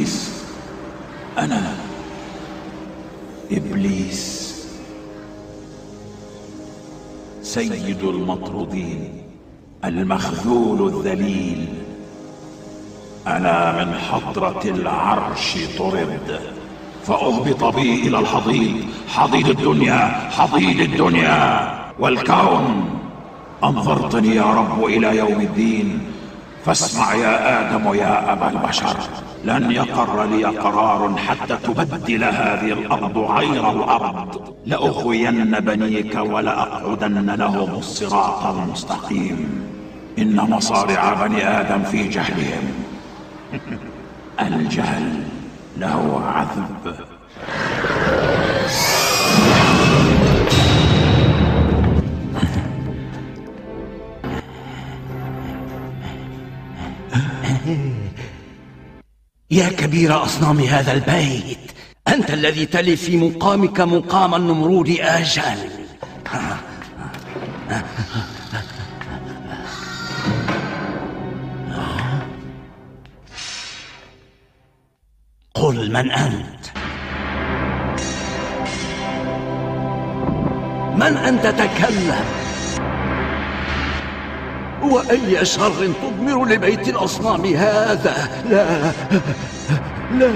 إبليس. أنا إبليس سيد المطرودين، المخذول الذليل. أنا من حضرة العرش طرد، فأهبط بي إلى الحضيض، حضيض الدنيا، حضيض الدنيا والكون. أنظرتني يا رب إلى يوم الدين، فاسمع يا آدم يا أبا البشر. لن يقر لي قرار حتى تبدل هذه الأرض غير الأرض. لأغوين بنيك ولأقعدن لهم الصراط المستقيم. إن مصارع بني آدم في جهلهم. الجهل له عذب. يا كبير أصنام هذا البيت، أنت الذي تلي في مقامك مقام النمرود آجل. قل من أنت؟ من أنت؟ تكلم. وأي شر تضمر لبيت الأصنام هذا؟ لا لا.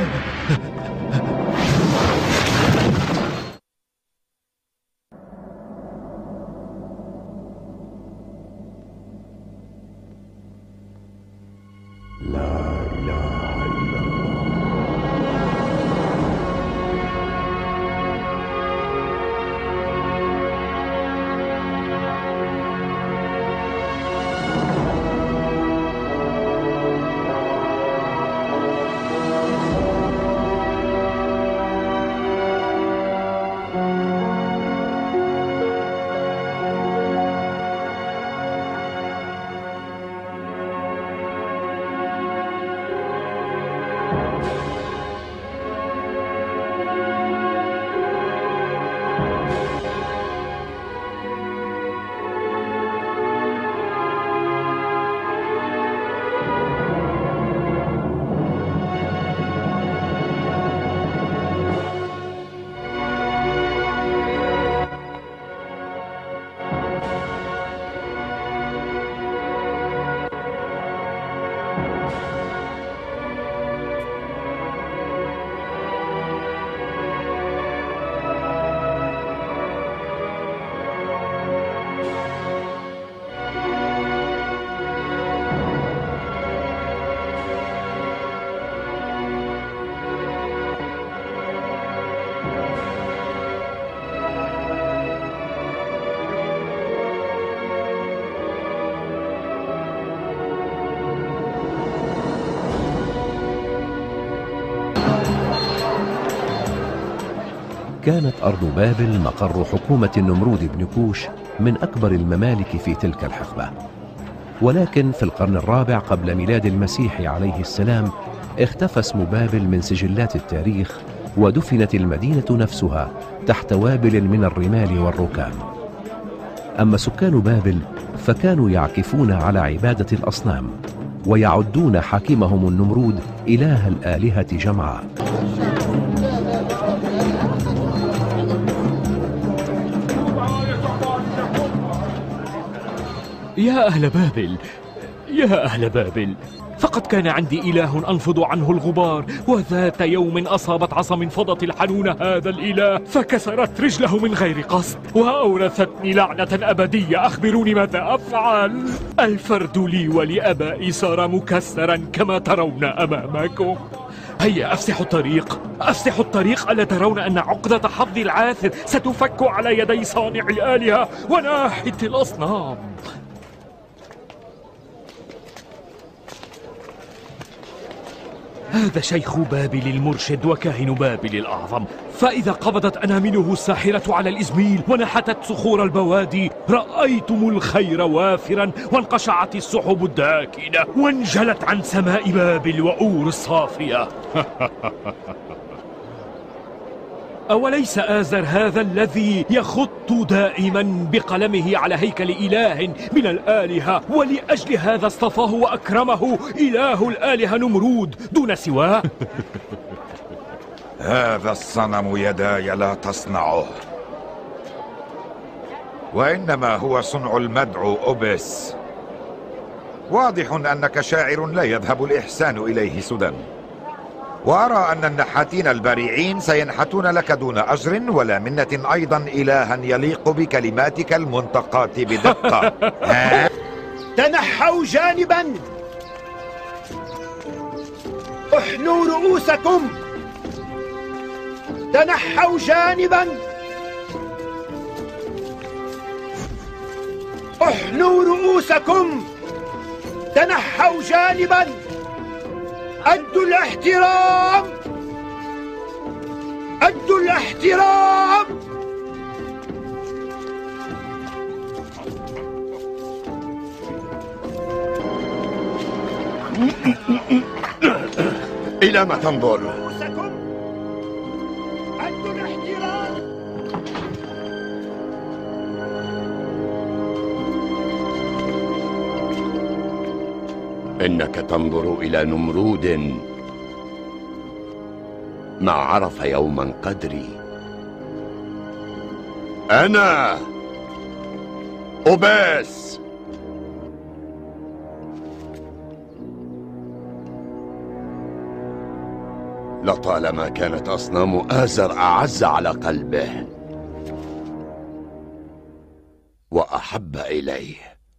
كانت أرض بابل مقر حكومة النمرود بن كوش، من أكبر الممالك في تلك الحقبة. ولكن في القرن الرابع قبل ميلاد المسيح عليه السلام اختفى اسم بابل من سجلات التاريخ، ودفنت المدينة نفسها تحت وابل من الرمال والركام. أما سكان بابل فكانوا يعكفون على عبادة الأصنام، ويعدون حاكمهم النمرود إله الآلهة جمعاء. يا أهل بابل، يا أهل بابل، فقد كان عندي إله أنفض عنه الغبار، وذات يوم أصابت عصا من فضة الحنون هذا الإله فكسرت رجله من غير قصد، وأورثتني لعنة أبدية. أخبروني ماذا أفعل؟ الفرد لي ولأبائي صار مكسرا كما ترون أمامكم. هيا أفسحوا الطريق، أفسحوا الطريق. ألا ترون أن عقدة حظي العاثر ستفك على يدي صانع الآلهة وناحت الأصنام؟ هذا شيخ بابل المرشد وكاهن بابل الأعظم، فإذا قبضت أنامله الساحرة على الإزميل ونحتت صخور البوادي رأيتم الخير وافرا، وانقشعت السحب الداكنة، وانجلت عن سماء بابل وأور الصافية. أوليس آزر هذا الذي يخط دائما بقلمه على هيكل إله من الآلهة، ولأجل هذا اصطفاه وأكرمه إله الآلهة نمرود دون سواه؟ هذا الصنم يداي لا تصنعه، وإنما هو صنع المدعو أوبس. واضح أنك شاعر لا يذهب الإحسان إليه سدى، وأرى أن النحاتين البريعين سينحتون لك دون أجر ولا منة أيضا إلها يليق بكلماتك المنتقاة بدقة. تنحوا جانبا، احنوا رؤوسكم، تنحوا جانبا، احنوا رؤوسكم، تنحوا جانبا، أدوا الاحترام، أدوا الاحترام. إلى ما تنظر؟ رؤوسكم، أدوا الاحترام. إنك تنظر إلى نمرود ما عرف يوما قدري. أنا أوبس. لطالما كانت أصنام آزر أعز على قلبه وأحب إليه.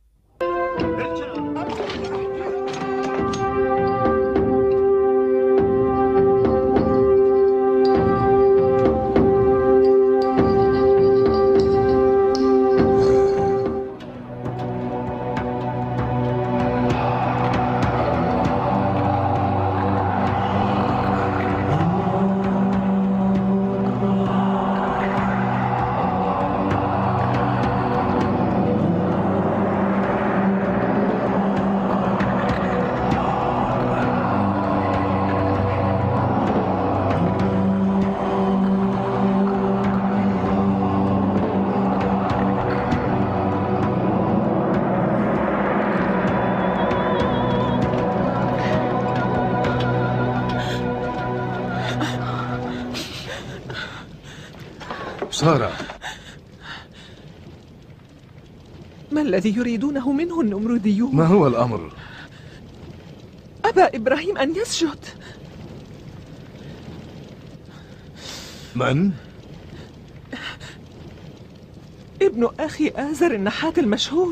سارة، ما الذي يريدونه منه النمروديون؟ ما هو الأمر؟ أبى إبراهيم أن يسجد. من؟ ابن أخي آزر النحات المشهور.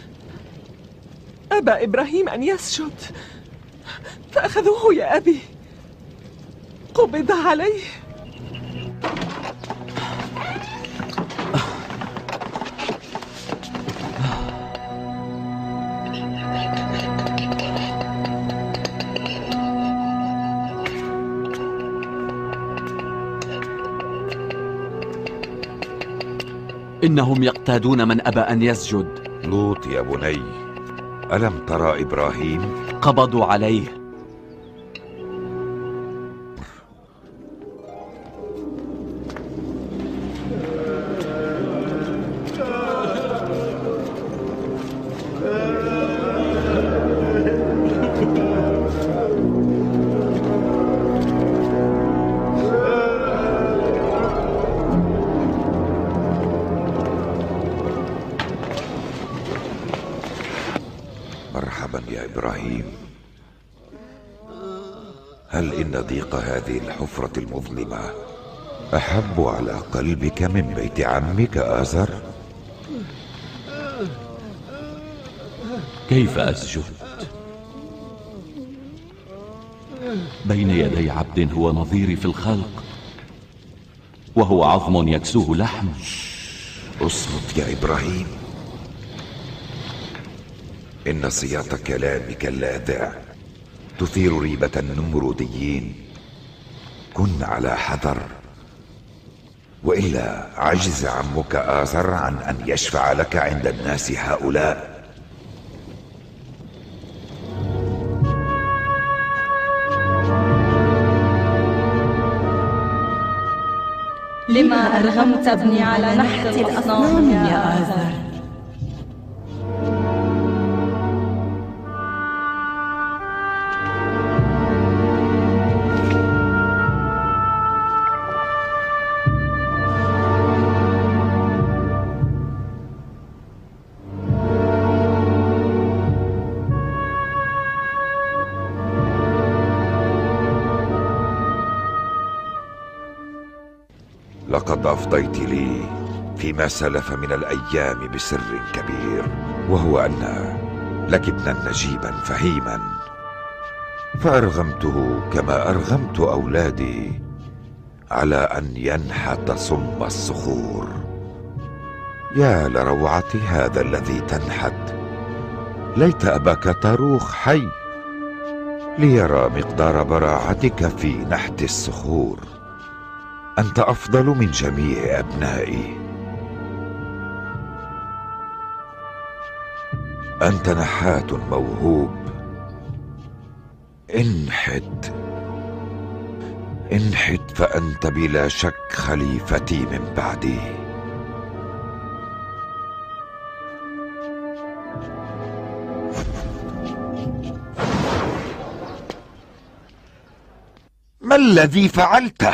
أبى إبراهيم أن يسجد فأخذوه يا أبي، قبض عليه. إنهم يقتادون من أبى أن يسجد. لوط يا بني، ألم ترى إبراهيم؟ قبضوا عليه. مرحبا يا إبراهيم. هل إن ضيق هذه الحفرة المظلمة أحب على قلبك من بيت عمك آزر؟ كيف أسجد بين يدي عبد هو نظيري في الخلق وهو عظم يكسوه لحم؟ اصمت يا إبراهيم، إن صياط كلامك اللاذع تثير ريبة النمروديين. كن على حذر، وإلا عجز عمك آزر عن أن يشفع لك عند الناس هؤلاء. لما أرغمت ابني على نحت الأصنام يا آزر؟ لقد أفضيت لي فيما سلف من الأيام بسر كبير، وهو أن لك ابنا نجيبا فهيما، فأرغمته كما أرغمت أولادي على أن ينحت صم الصخور. يا لروعة هذا الذي تنحت، ليت أباك طاروخ حي ليرى مقدار براعتك في نحت الصخور. أنت أفضل من جميع أبنائي. أنت نحات موهوب. انحت انحت، فأنت بلا شك خليفتي من بعدي. ما الذي فعلته؟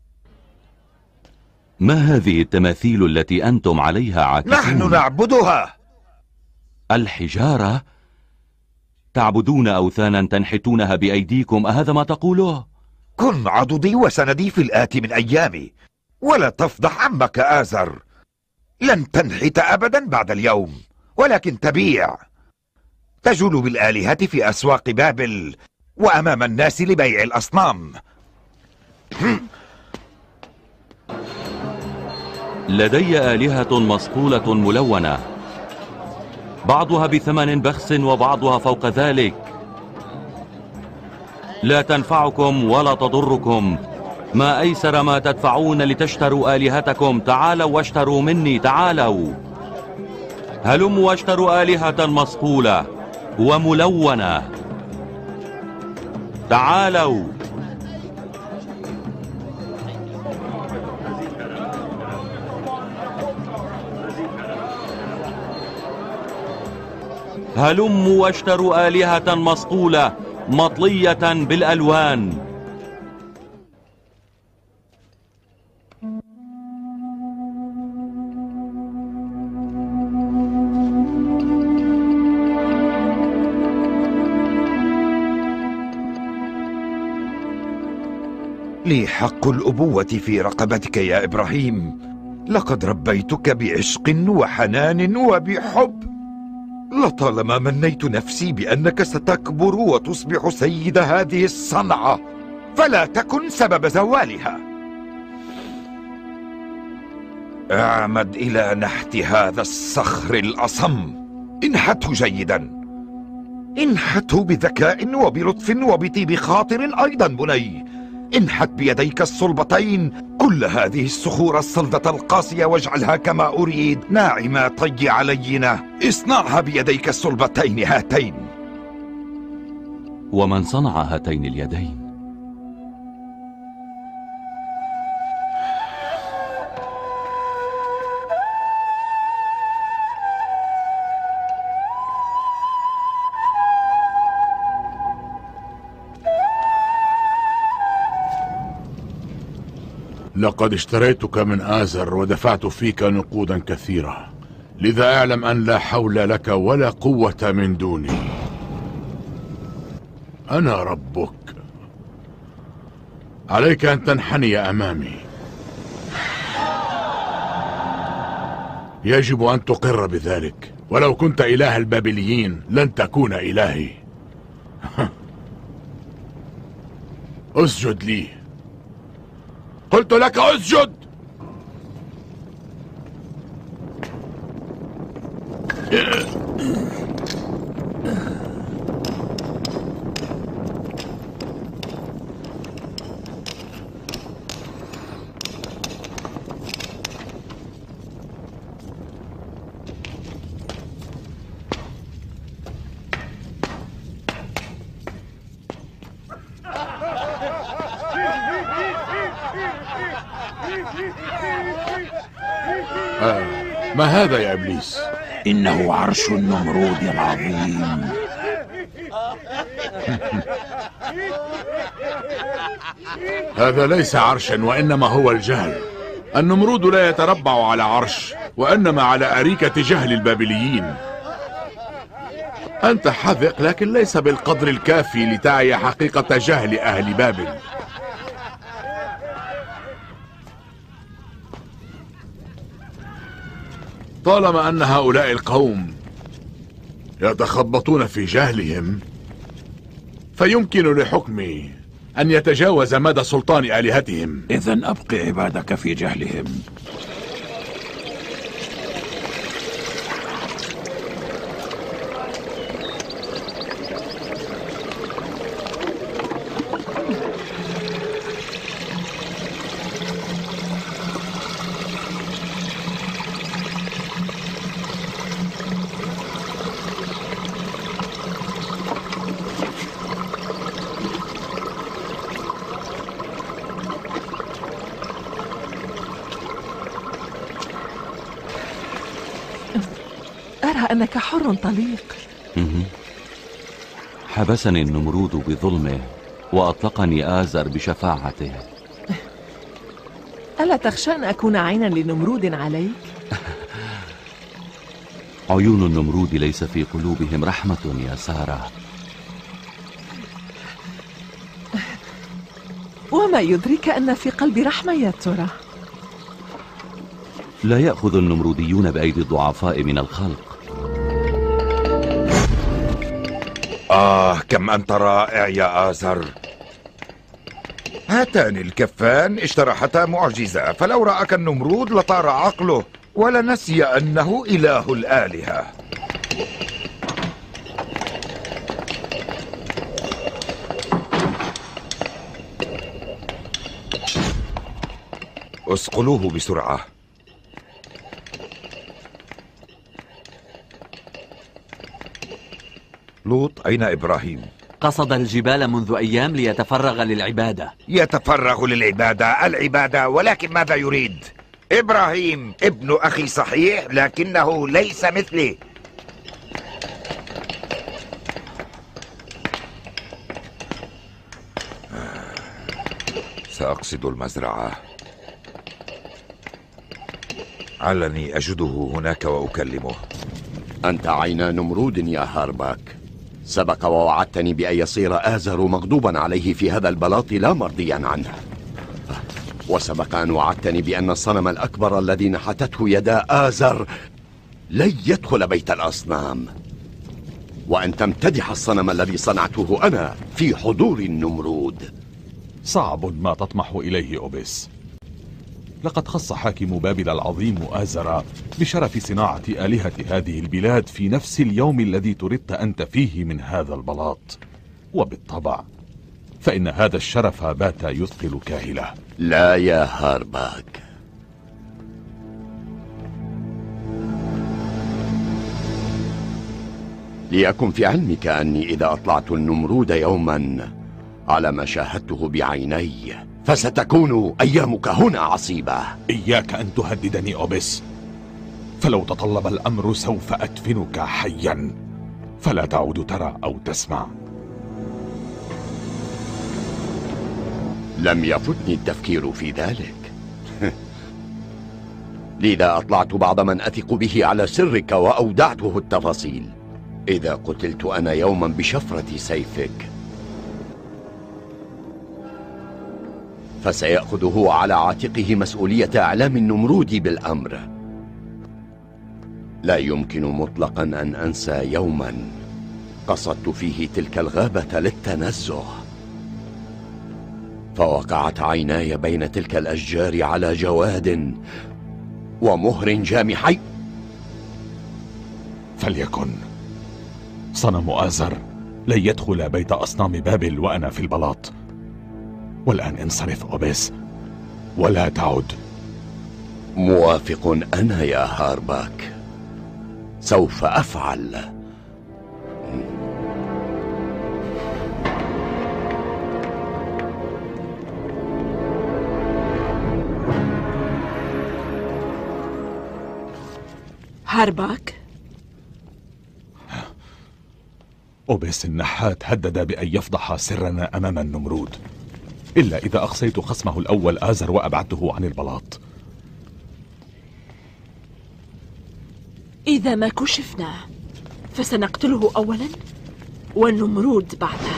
ما هذه التماثيل التي أنتم عليها عاكفون؟ نحن نعبدها. الحجارة؟ تعبدون أوثانا تنحتونها بأيديكم، أهذا ما تقوله؟ كن عضدي وسندي في الآتي من أيامي، ولا تفضح عمك آزر. لن تنحت أبدا بعد اليوم، ولكن تبيع. تجول بالآلهة في أسواق بابل وأمام الناس لبيع الأصنام. لدي آلهة مصقولة ملونة، بعضها بثمن بخس وبعضها فوق ذلك. لا تنفعكم ولا تضركم. ما أيسر ما تدفعون لتشتروا آلهتكم. تعالوا واشتروا مني، تعالوا. هلموا واشتروا آلهة مصقولة وملونة. تعالوا. هلموا واشتروا آلهة مصقولة مطلية بالألوان. لي حق الأبوة في رقبتك يا إبراهيم. لقد ربيتك بعشق وحنان وبحب. لطالما منيت نفسي بأنك ستكبر وتصبح سيد هذه الصنعة، فلا تكن سبب زوالها. اعمد إلى نحت هذا الصخر الأصم. انحته جيدا، انحته بذكاء وبلطف وبطيب خاطر أيضا بني. انحت بيديك الصلبتين كل هذه الصخور الصلدة القاسية، واجعلها كما أريد، ناعمة طي علينا. اصنعها بيديك الصلبتين هاتين. ومن صنع هاتين اليدين؟ لقد اشتريتك من آزر ودفعت فيك نقودا كثيرة، لذا اعلم أن لا حول لك ولا قوة من دوني. أنا ربك، عليك أن تنحني أمامي. يجب أن تقر بذلك، ولو كنت إله البابليين لن تكون إلهي. اسجد لي، قلت لك اسجد. ما هذا يا إبليس؟ إنه عرش النمرود العظيم. هذا ليس عرشا وإنما هو الجهل. النمرود لا يتربع على عرش وإنما على أريكة جهل البابليين. أنت حذق لكن ليس بالقدر الكافي لتعي حقيقة جهل أهل بابل. طالما أن هؤلاء القوم يتخبطون في جهلهم فيمكن لحكمي أن يتجاوز مدى سلطان آلهتهم. إذن أبق عبادك في جهلهم. أرى أنك حر طليق. حبسني النمرود بظلمه وأطلقني آزر بشفاعته. ألا تخشى أن أكون عينا لنمرود عليك؟ عيون النمرود ليس في قلوبهم رحمة يا سارة. وما يدرك أن في قلبي رحمة يا ترى؟ لا يأخذ النمروديون بأيدي الضعفاء من الخلق. كم أنت رائع يا آزر. هاتان الكفان اشترحتا معجزة، فلو رأك النمرود لطار عقله ولنسي أنه إله الآلهة. اسقلوه بسرعة. لوط، أين إبراهيم؟ قصد الجبال منذ أيام ليتفرغ للعبادة. يتفرغ للعبادة؟ العبادة؟ ولكن ماذا يريد؟ إبراهيم ابن أخي صحيح، لكنه ليس مثلي. سأقصد المزرعة. علني أجده هناك وأكلمه. أنت عينا نمرود يا هارباك. سبق ووعدتني بأن يصير آزر مغضوبا عليه في هذا البلاط لا مرضيا عنه، وسبق أن وعدتني بأن الصنم الأكبر الذي نحتته يدا آزر لن يدخل بيت الأصنام، وأن تمتدح الصنم الذي صنعته أنا في حضور النمرود. صعب ما تطمح إليه أوبس. لقد خص حاكم بابل العظيم آزر بشرف صناعة آلهة هذه البلاد في نفس اليوم الذي طردت أنت فيه من هذا البلاط، وبالطبع فإن هذا الشرف بات يثقل كاهله. لا يا هارباك، ليكن في علمك أني إذا أطلعت النمرود يوما على ما شاهدته بعيني فستكون أيامك هنا عصيبة. إياك أن تهددني أوبس، فلو تطلب الأمر سوف أدفنك حيا، فلا تعود ترى أو تسمع. لم يفتني التفكير في ذلك. لذا أطلعت بعض من أثق به على سرك وأودعته التفاصيل. إذا قتلت أنا يوما بشفرة سيفك فسيأخذ هو على عاتقه مسؤولية إعلام النمرود بالأمر. لا يمكن مطلقا أن أنسى يوما قصدت فيه تلك الغابة للتنزه، فوقعت عيناي بين تلك الأشجار على جواد ومهر جامحي. فليكن. صنم آزر لن يدخل بيت أصنام بابل وأنا في البلاط. والآن انصرف أوبس ولا تعد. موافق أنا يا هارباك، سوف أفعل. هارباك؟ أوبيس النحات هدد بأن يفضح سرنا أمام النمرود، إلا إذا أقصيت خصمه الأول آزر وأبعدته عن البلاط. إذا ما كشفنا فسنقتله أولا والنمرود بعدها.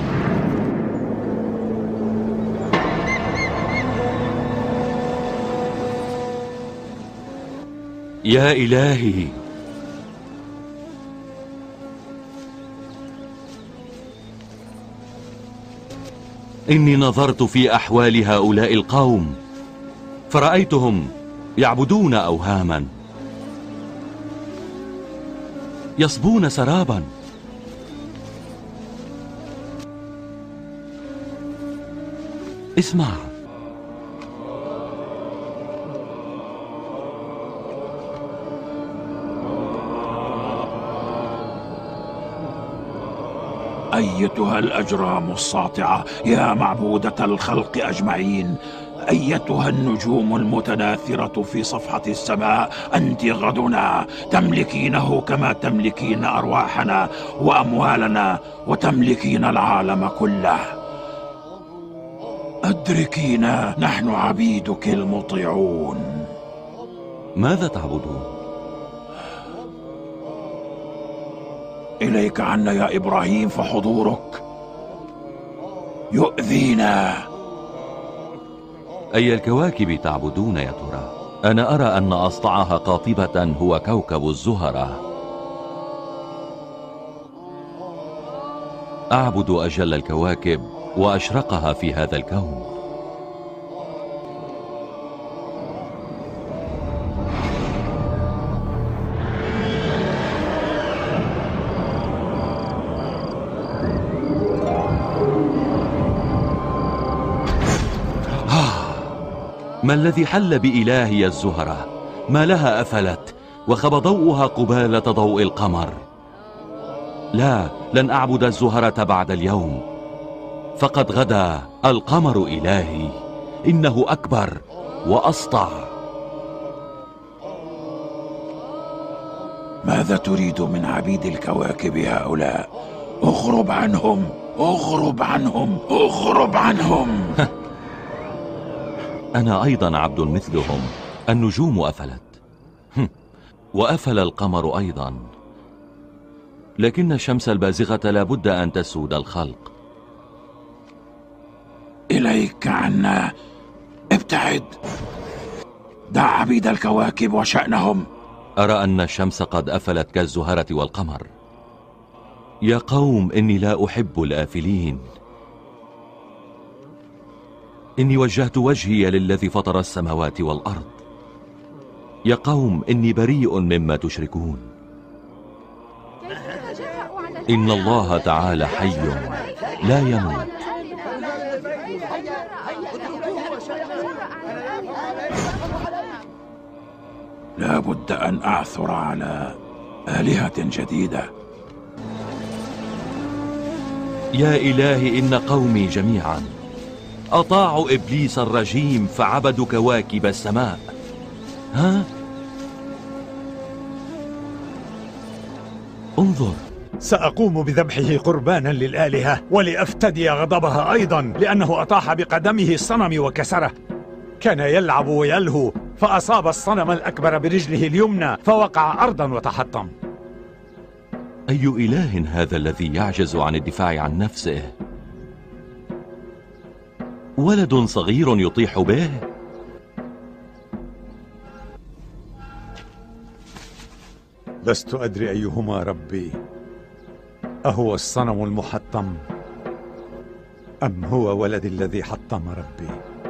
يا إلهي، إني نظرت في أحوال هؤلاء القوم فرأيتهم يعبدون أوهاما، يصبون سرابا. اسمع، أيتها الأجرام الساطعة يا معبودة الخلق أجمعين، أيتها النجوم المتناثرة في صفحة السماء، أنت غدنا، تملكينه كما تملكين أرواحنا وأموالنا وتملكين العالم كله. أدركينا، نحن عبيدك المطيعون. ماذا تعبدون؟ إليك عنا يا إبراهيم، فحضورك يؤذينا. أي الكواكب تعبدون يا ترى؟ أنا أرى أن أسطعها قاطبة هو كوكب الزهرة. أعبد أجل الكواكب وأشرقها في هذا الكون. ما الذي حل بإلهي الزهرة؟ ما لها أفلت وخب ضوءها قبالة ضوء القمر. لا، لن أعبد الزهرة بعد اليوم، فقد غدا القمر إلهي، إنه أكبر وأسطع. ماذا تريد من عبيد الكواكب هؤلاء؟ اغرب عنهم، اغرب عنهم، اغرب عنهم. أنا أيضا عبد مثلهم. النجوم أفلت وأفل القمر أيضا، لكن الشمس البازغة لا بد أن تسود الخلق. إليك عنا، ابتعد، دع عبيد الكواكب وشأنهم. أرى أن الشمس قد أفلت كالزهرة والقمر. يا قوم، إني لا أحب الآفلين. إني وجهت وجهي للذي فطر السماوات والأرض. يا قوم، إني بريء مما تشركون. إن الله تعالى حي لا يموت. لا بد أن أعثر على آلهة جديدة. يا إلهي، إن قومي جميعا أطاعوا إبليس الرجيم فعبدوا كواكب السماء. ها؟ انظر، سأقوم بذبحه قربانا للآلهة ولأفتدي غضبها أيضا، لأنه أطاح بقدمه الصنم وكسره. كان يلعب ويلهو فأصاب الصنم الأكبر برجله اليمنى فوقع أرضا وتحطم. أي إله هذا الذي يعجز عن الدفاع عن نفسه؟ ولد صغير يطيح به؟ لست أدري أيهما ربي، أهو الصنم المحطم أم هو ولدي الذي حطم ربي؟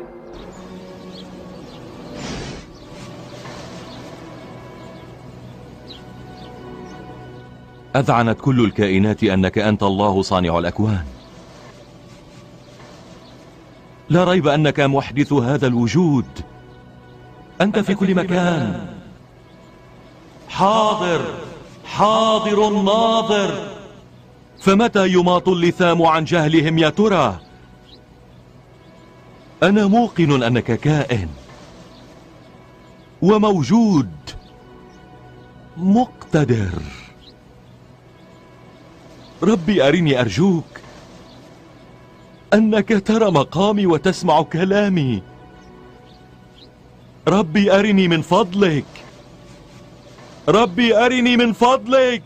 أذعنت كل الكائنات أنك أنت الله صانع الأكوان. لا ريب أنك محدث هذا الوجود. أنت في كل مكان، حاضر حاضر ناظر. فمتى يماط اللثام عن جهلهم يا ترى؟ أنا موقن أنك كائن وموجود، مقتدر. ربي أرني أرجوك أنك ترى مقامي وتسمع كلامي. ربي أرني من فضلك، ربي أرني من فضلك.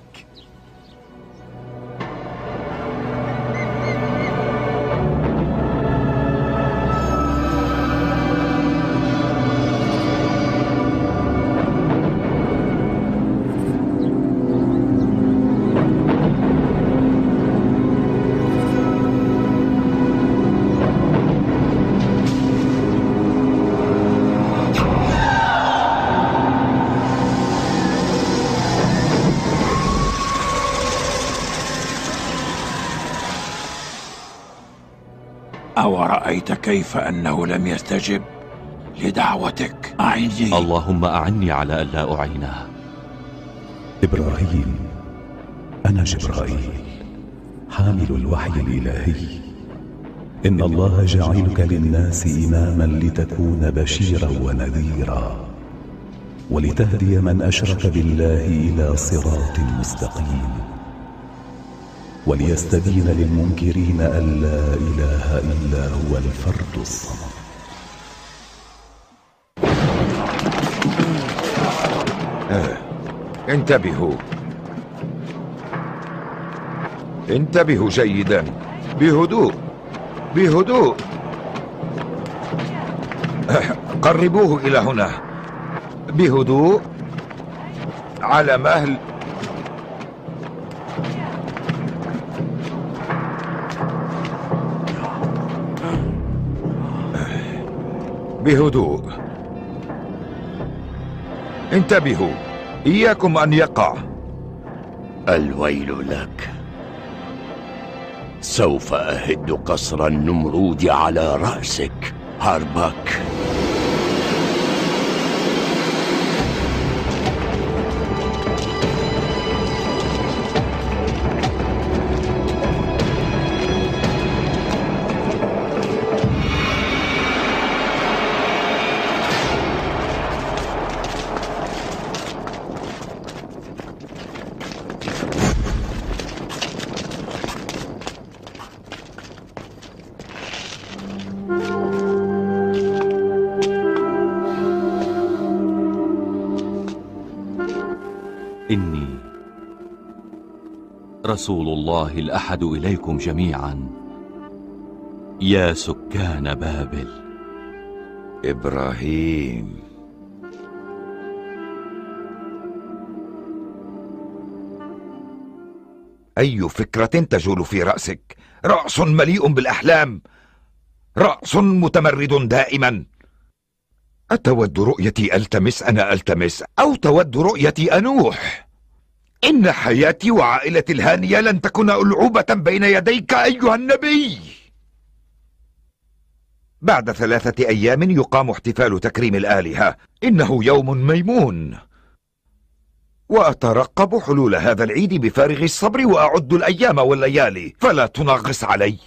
أورأيت كيف أنه لم يستجب لدعوتك؟ أعني. اللهم أعني على ألا أعينه. إبراهيم، أنا جبرائيل حامل الوحي الإلهي. إن الله جعلك للناس إماما لتكون بشيرا ونذيرا ولتهدي من أشرك بالله إلى صراط مستقيم وليستبين للمنكرين أن لا إله إلا هو الفرد الصمد. انتبهوا، انتبهوا جيدا، بهدوء بهدوء. قربوه إلى هنا بهدوء على مهل. بهدوء، انتبهوا، إياكم أن يقع. الويل لك، سوف أهد قصر النمرود على رأسك هارباك. إني رسول الله الأحد إليكم جميعا يا سكان بابل. إبراهيم، أي فكرة تجول في رأسك؟ رأس مليء بالأحلام، رأس متمرد دائما. أتود رؤيتي ألتمس أنا ألتمس، أو تود رؤيتي أنوح؟ إن حياتي وعائلتي الهانية لن تكون ألعوبة بين يديك أيها النبي. بعد 3 أيام يقام احتفال تكريم الآلهة، إنه يوم ميمون، وأترقب حلول هذا العيد بفارغ الصبر وأعد الأيام والليالي، فلا تنغص علي.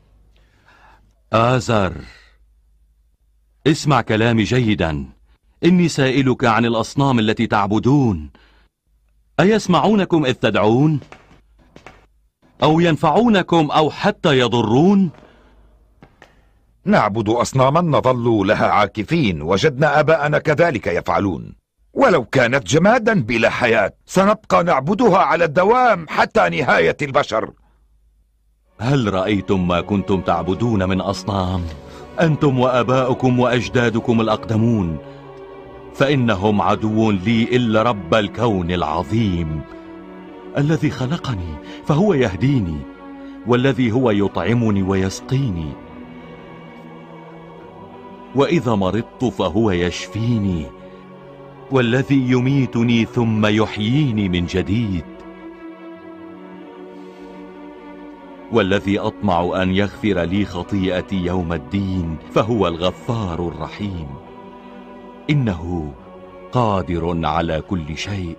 آزر، اسمع كلامي جيدا. إني سائلك عن الأصنام التي تعبدون. أيسمعونكم إذ تدعون؟ أو ينفعونكم أو حتى يضرون؟ نعبد أصناما نظل لها عاكفين، وجدنا آباءنا كذلك يفعلون. ولو كانت جمادا بلا حياة سنبقى نعبدها على الدوام حتى نهاية البشر. هل رأيتم ما كنتم تعبدون من أصنام؟ أنتم وآباؤكم وأجدادكم الأقدمون، فإنهم عدو لي إلا رب الكون العظيم الذي خلقني فهو يهديني، والذي هو يطعمني ويسقيني، وإذا مرضت فهو يشفيني، والذي يميتني ثم يحييني من جديد، والذي أطمع أن يغفر لي خطيئتي يوم الدين فهو الغفار الرحيم. إنه قادر على كل شيء.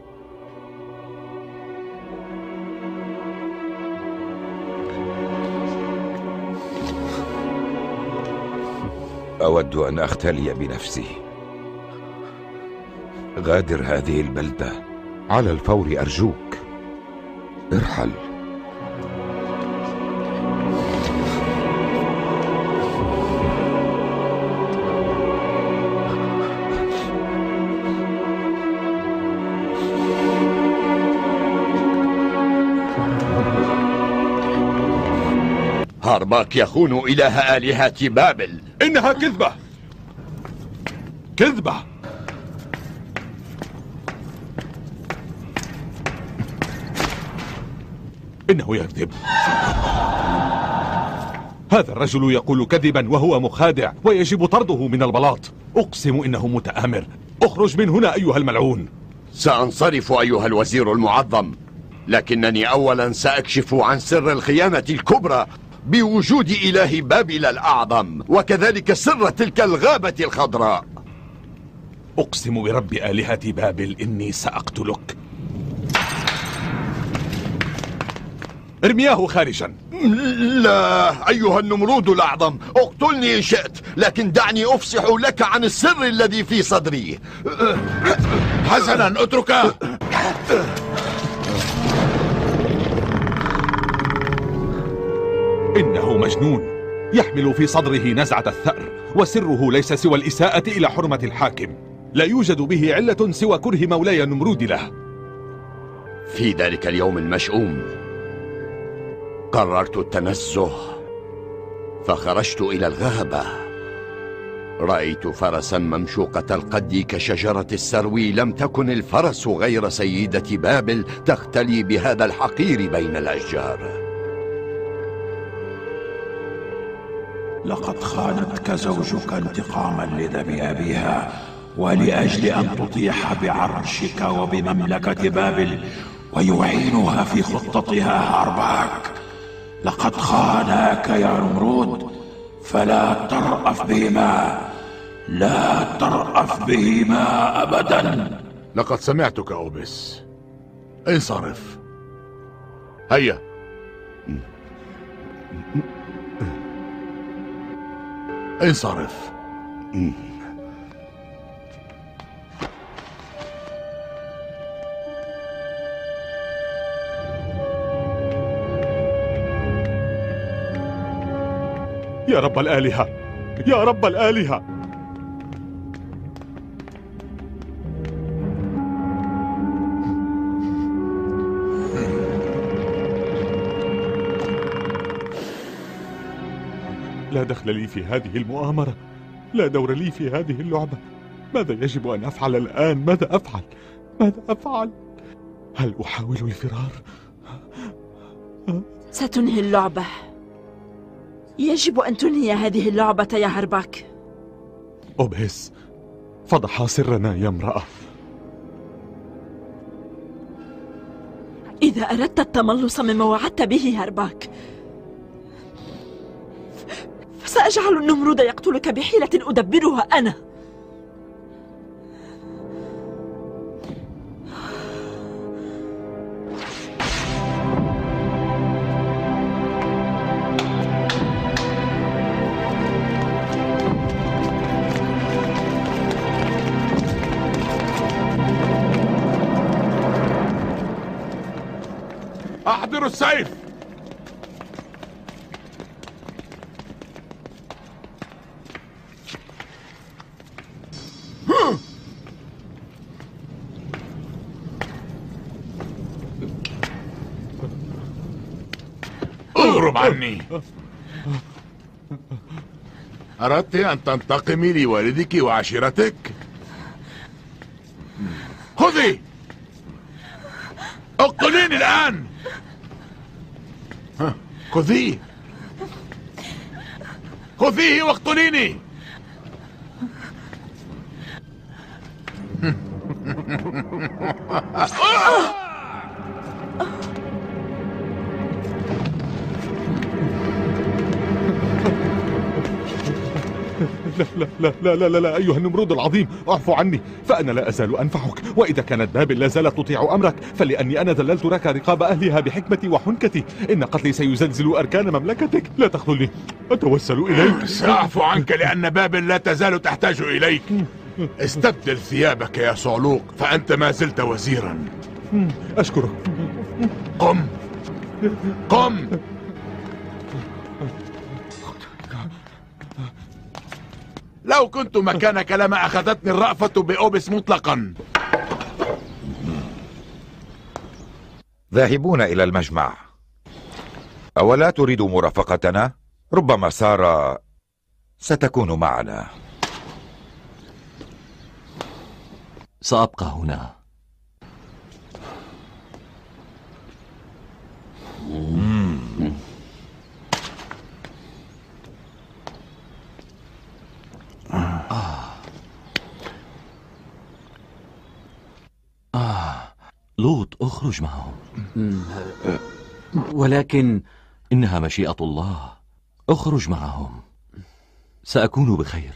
أود أن أختلي بنفسي. غادر هذه البلدة على الفور أرجوك، ارحل. هارباك يخون إله آلهة بابل. إنها كذبة، كذبة. إنه يكذب. هذا الرجل يقول كذبا وهو مخادع ويجب طرده من البلاط. أقسم إنه متآمر. اخرج من هنا أيها الملعون. سأنصرف أيها الوزير المعظم، لكنني أولا سأكشف عن سر الخيانة الكبرى بوجود إله بابل الأعظم، وكذلك سر تلك الغابة الخضراء. أقسم برب آلهة بابل إني سأقتلك. ارمياه خارجا. لا أيها النمرود الأعظم، اقتلني إن شئت، لكن دعني أفصح لك عن السر الذي في صدري. حسنا، اتركه. إنه مجنون، يحمل في صدره نزعة الثأر، وسره ليس سوى الإساءة إلى حرمة الحاكم. لا يوجد به علة سوى كره مولاي النمرود له. في ذلك اليوم المشؤوم قررت التنزه، فخرجت إلى الغابة. رأيت فرسا ممشوقة القد كشجرة السرو. لم تكن الفرس غير سيدة بابل تختلي بهذا الحقير بين الأشجار. لقد خانتك زوجك انتقاما لذنب أبيها، ولأجل أن تطيح بعرشك وبمملكة بابل ويعينها في خطتها هارباك. لقد خاناك يا نمرود، فلا ترأف بهما، لا ترأف بهما أبدا. لقد سمعتك أوبس، انصرف. هيا. انصرف. يا رب الآلهة، يا رب الآلهة. لا دخل لي في هذه المؤامرة، لا دور لي في هذه اللعبة. ماذا يجب أن أفعل الآن؟ ماذا أفعل؟ ماذا أفعل؟ هل أحاول الفرار؟ ستنهي اللعبة. يجب أن تنهي هذه اللعبة يا هارباك. أوبس، فضح سرنا يا امرأة. إذا أردت التملص مما وعدت به هارباك، فسأجعل النمرود يقتلك بحيلة أدبرها أنا. أحضروا السيف. اهرب عني. أردت أن تنتقمي لوالدك وعشيرتك؟ خذي، اقتليني الآن. خذيه، خذيه واقتليني. لا لا لا لا لا لا أيها النمرود العظيم، اعفو عني، فأنا لا أزال أنفعك. وإذا كانت بابل لا زالت تطيع أمرك، فلأني أنا ذللت لك رقاب أهلها بحكمتي وحنكتي. إن قتلي سيزلزل أركان مملكتك. لا تخذلني، أتوسل إليك. سأعفو عنك لأن بابل لا تزال تحتاج إليك. استبدل ثيابك يا صعلوق، فأنت ما زلت وزيرا. أشكرك. قم قم. لو كنت مكانك لما أخذتني الرأفة بأوبس مطلقا. ذاهبون إلى المجمع. أولا تريد مرافقتنا؟ ربما سارة ستكون معنا. سأبقى هنا. لوط، اخرج معهم. ولكن إنها مشيئة الله. اخرج معهم، سأكون بخير.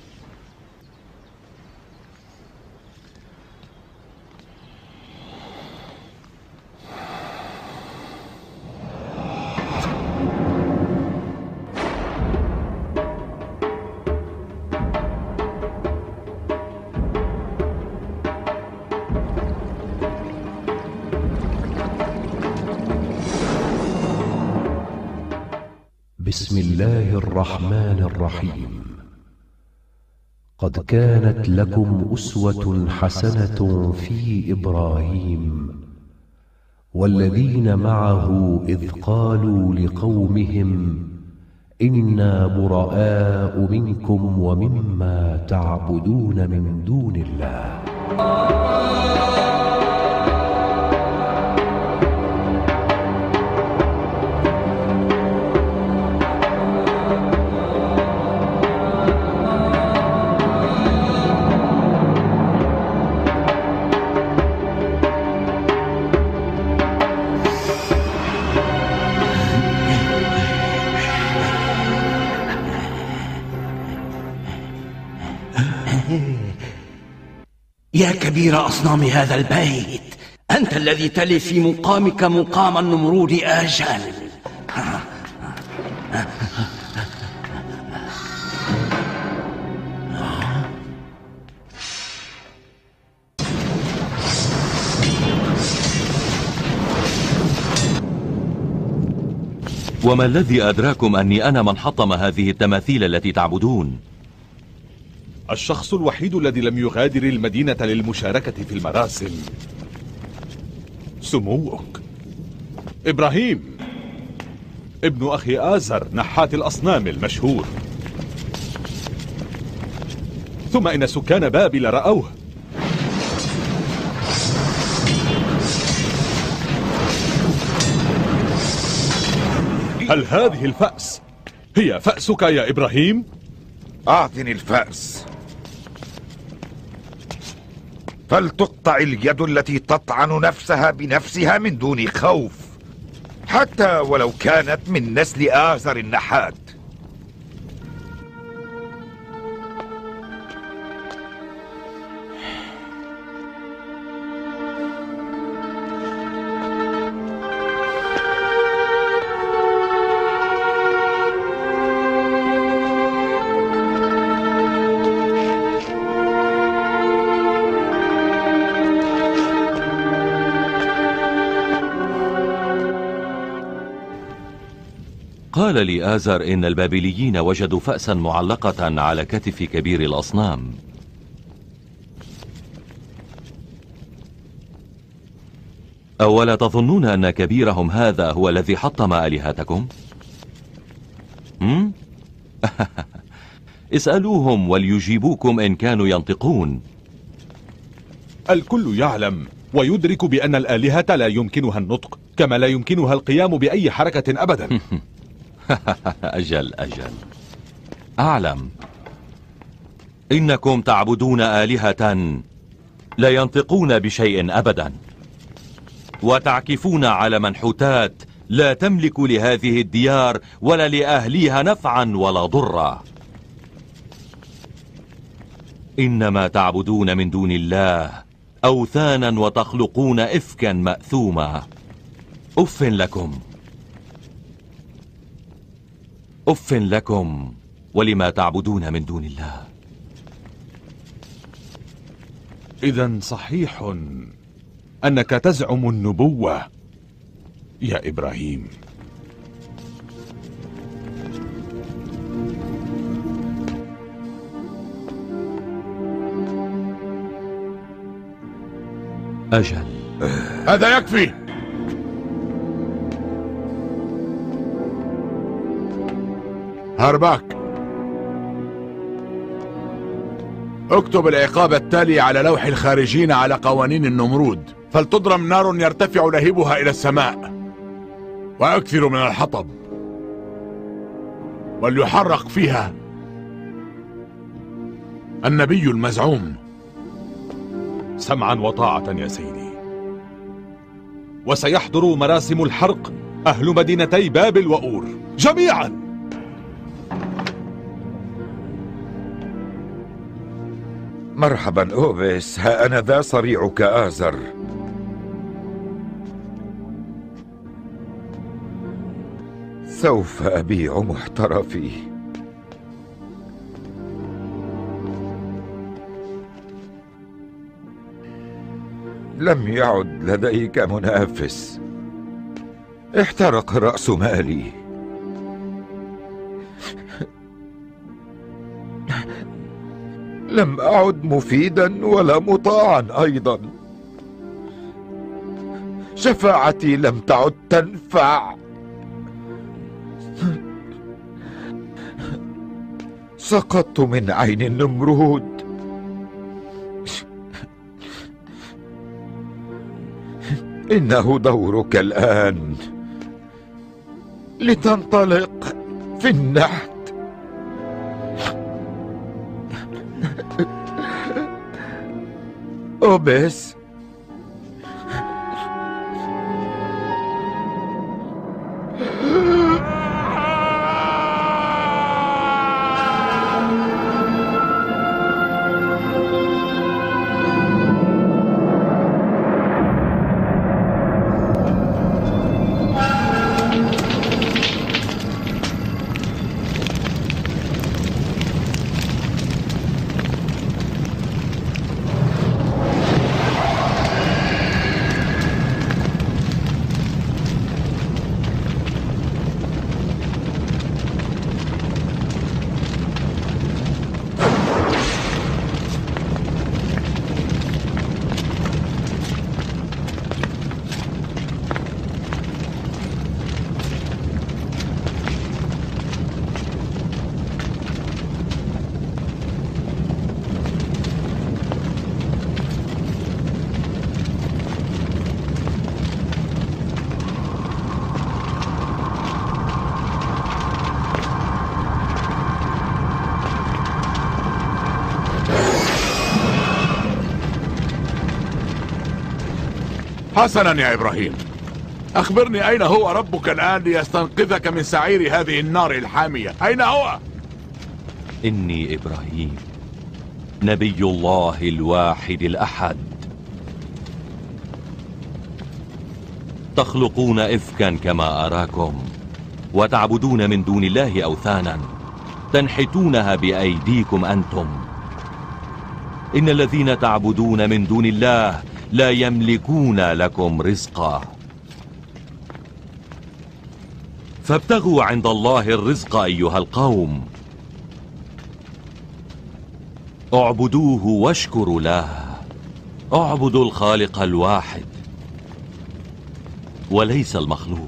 بسم الله الرحمن الرحيم. قد كانت لكم أسوة حسنة في إبراهيم والذين معه إذ قالوا لقومهم إنا براء منكم ومما تعبدون من دون الله. يا كبير أصنام هذا البيت، أنت الذي تلي في مقامك مقام النمرود آجل. وما الذي أدراكم أني أنا من حطم هذه التماثيل التي تعبدون؟ الشخص الوحيد الذي لم يغادر المدينة للمشاركة في المراسم سموك إبراهيم ابن أخي آزر نحات الأصنام المشهور. ثم إن سكان بابل رأوه. هل هذه الفأس هي فأسك يا إبراهيم؟ أعطني الفأس فلتقطع اليد التي تطعن نفسها بنفسها من دون خوف، حتى ولو كانت من نسل آزر النحات. قال لي آزر إن البابليين وجدوا فأسا معلقة على كتف كبير الأصنام. أولا تظنون أن كبيرهم هذا هو الذي حطم آلهتكم؟ اسألوهم وليجيبوكم إن كانوا ينطقون. الكل يعلم ويدرك بأن الآلهة لا يمكنها النطق، كما لا يمكنها القيام بأي حركة أبدا. أجل أعلم. إنكم تعبدون آلهة لا ينطقون بشيء أبدا، وتعكفون على منحوتات لا تملك لهذه الديار ولا لأهليها نفعا ولا ضرا. إنما تعبدون من دون الله أوثانا وتخلقون إفكا مأثوما. أف لكم، أف لكم ولما تعبدون من دون الله. إذن صحيح أنك تزعم النبوة يا إبراهيم. أجل، هذا يكفي. هارباك، اكتب العقاب التالي على لوح الخارجين على قوانين النمرود، فلتضرم نار يرتفع لهيبها إلى السماء، وأكثر من الحطب، وليحرق فيها النبي المزعوم. سمعا وطاعة يا سيدي. وسيحضر مراسم الحرق أهل مدينتي بابل وأور جميعا. مرحبا أوبس، ها أنا ذا صريعك آزر. سوف أبيع محترفي. لم يعد لديك منافس، احترق رأس مالي. لم أعد مفيدا ولا مطاعا أيضا. شفاعتي لم تعد تنفع. سقطت من عين النمرود. إنه دورك الآن لتنطلق في النحت. أوبس، حسنا يا إبراهيم، أخبرني أين هو ربك الآن ليستنقذك من سعير هذه النار الحامية؟ أين هو؟ إني إبراهيم نبي الله الواحد الأحد. تخلقون إفكا كما أراكم، وتعبدون من دون الله أوثانا تنحتونها بأيديكم أنتم. إن الذين تعبدون من دون الله لا يملكون لكم رزقا، فابتغوا عند الله الرزق أيها القوم، اعبدوه واشكروا له. اعبدوا الخالق الواحد وليس المخلوق.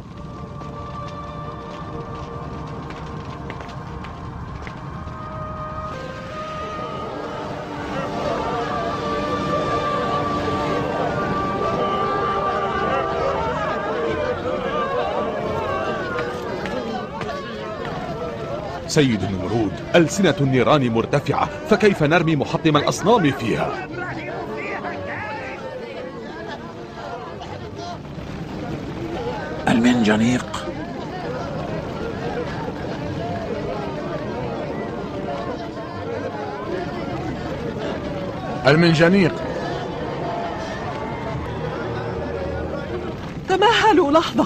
سيد النمرود، ألسنة النيران مرتفعة، فكيف نرمي محطم الأصنام فيها؟ المنجنيق. المنجنيق. تمهلوا لحظة.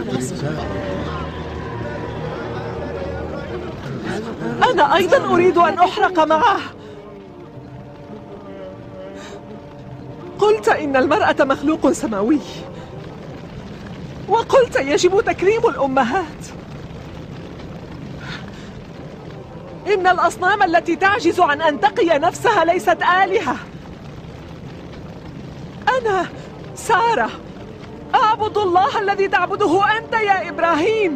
أنا أيضا أريد أن أحرق معه. قلت إن المرأة مخلوق سماوي، وقلت يجب تكريم الأمهات. إن الأصنام التي تعجز عن أن تقي نفسها ليست آلهة. أنا سارة أعبد الله الذي تعبده أنت يا إبراهيم.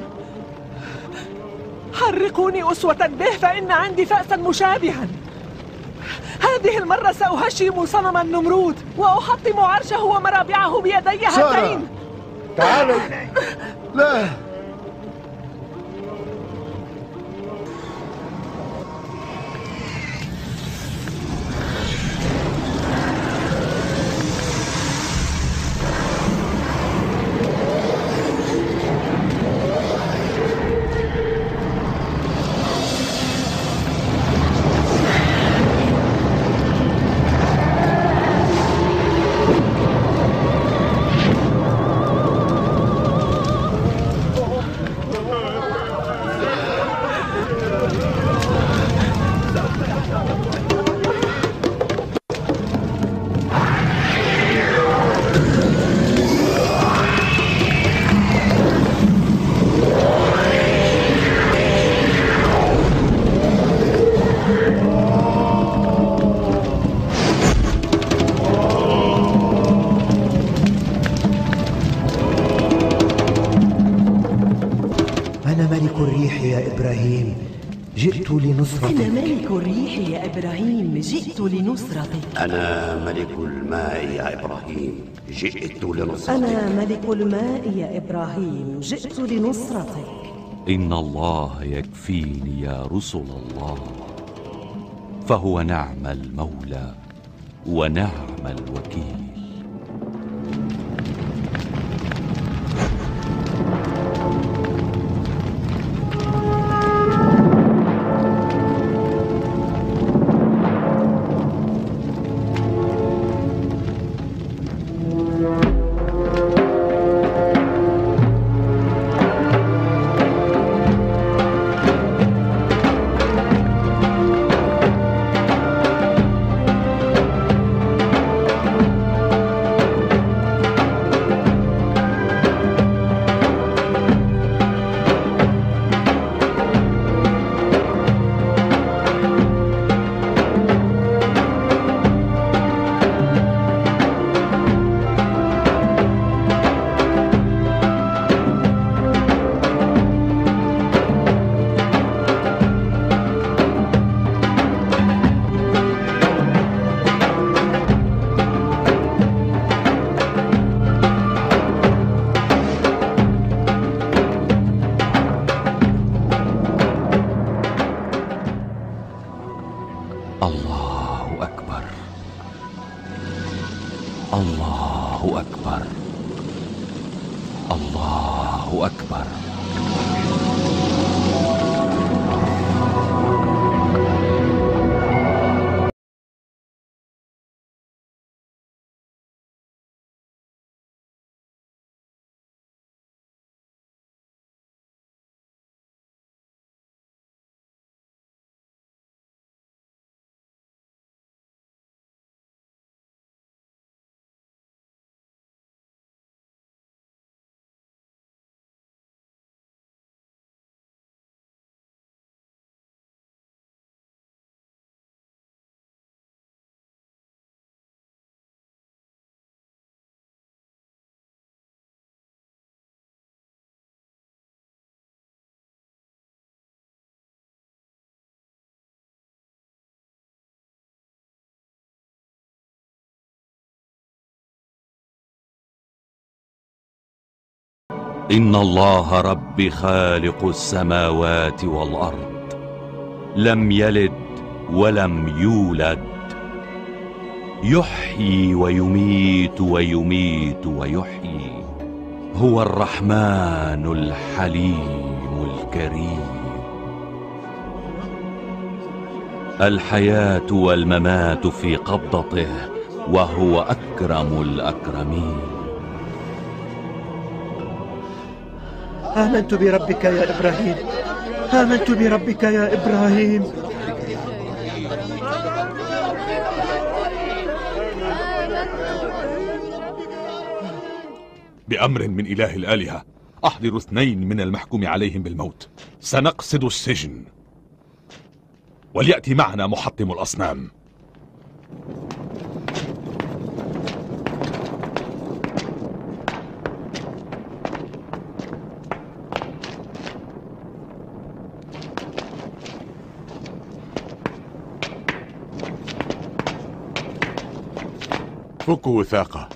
حرقوني أسوة به فإن عندي فأسا مشابها. هذه المرة سأهشم صنم النمرود وأحطم عرشه ومرابعه بيدي هاتين. تعالوا. لا. جئت لنصرتك. أنا ملك الريح يا إبراهيم، جئت لنصرتك. أنا ملك الماء يا إبراهيم، جئت لنصرتك. أنا ملك الماء يا إبراهيم، جئت لنصرتك. إن الله يكفيني يا رسل الله، فهو نعم المولى ونعم الوكيل. الله أكبر، الله أكبر. إن الله ربي خالق السماوات والأرض، لم يلد ولم يولد، يحيي ويميت ويميت ويحيي، هو الرحمن الحليم الكريم. الحياة والممات في قبضته، وهو أكرم الأكرمين. آمنت بربك يا إبراهيم، آمنت بربك يا إبراهيم. بأمر من إله الآلهة أحضر 2 من المحكوم عليهم بالموت. سنقصد السجن، وليأتي معنا محطم الأصنام. فكوا وثاقة.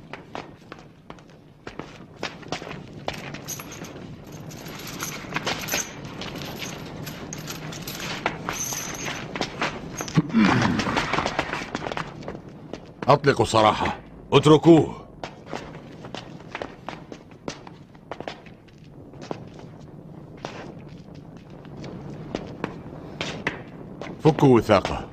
أطلقوا سراحه. اتركوه. فكوا وثاقه.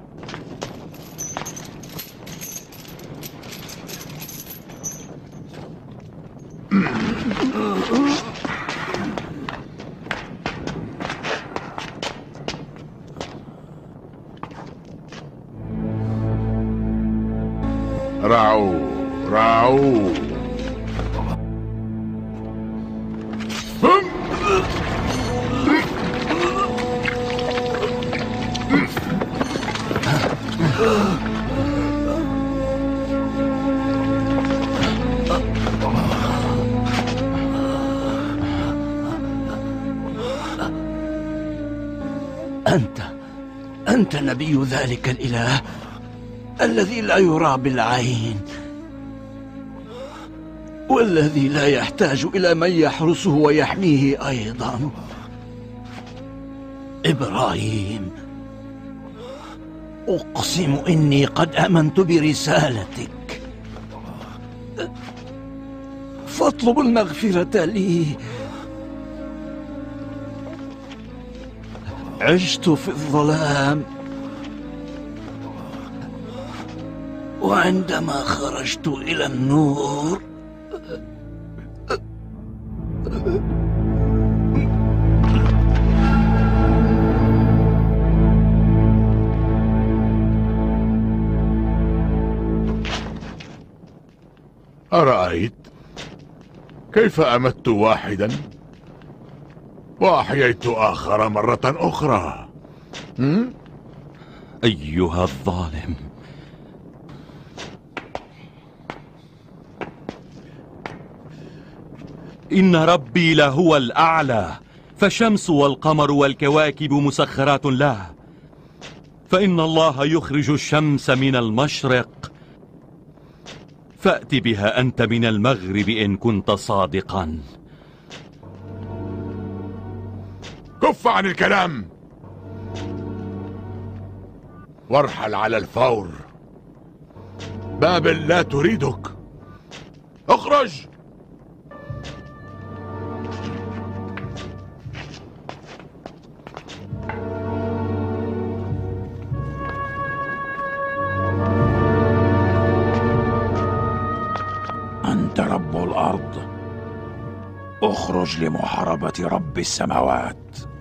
راعوا. أنت نبي ذلك الإله الذي لا يرى بالعين، والذي لا يحتاج إلى من يحرسه ويحميه أيضا. إبراهيم، أقسم إني قد آمنت برسالتك، فاطلب المغفرة لي. عشت في الظلام، وعندما خرجت إلى النور أرأيت كيف أمت واحدا وأحييت آخر مرة أخرى؟ أيها الظالم، إن ربي لهو الأعلى، فالشمس والقمر والكواكب مسخرات له، فإن الله يخرج الشمس من المشرق، فأت بها أنت من المغرب إن كنت صادقا. كف عن الكلام وارحل على الفور. بابل لا تريدك، اخرج. أنت رب الأرض، اخرج لمحاربة رب السماوات.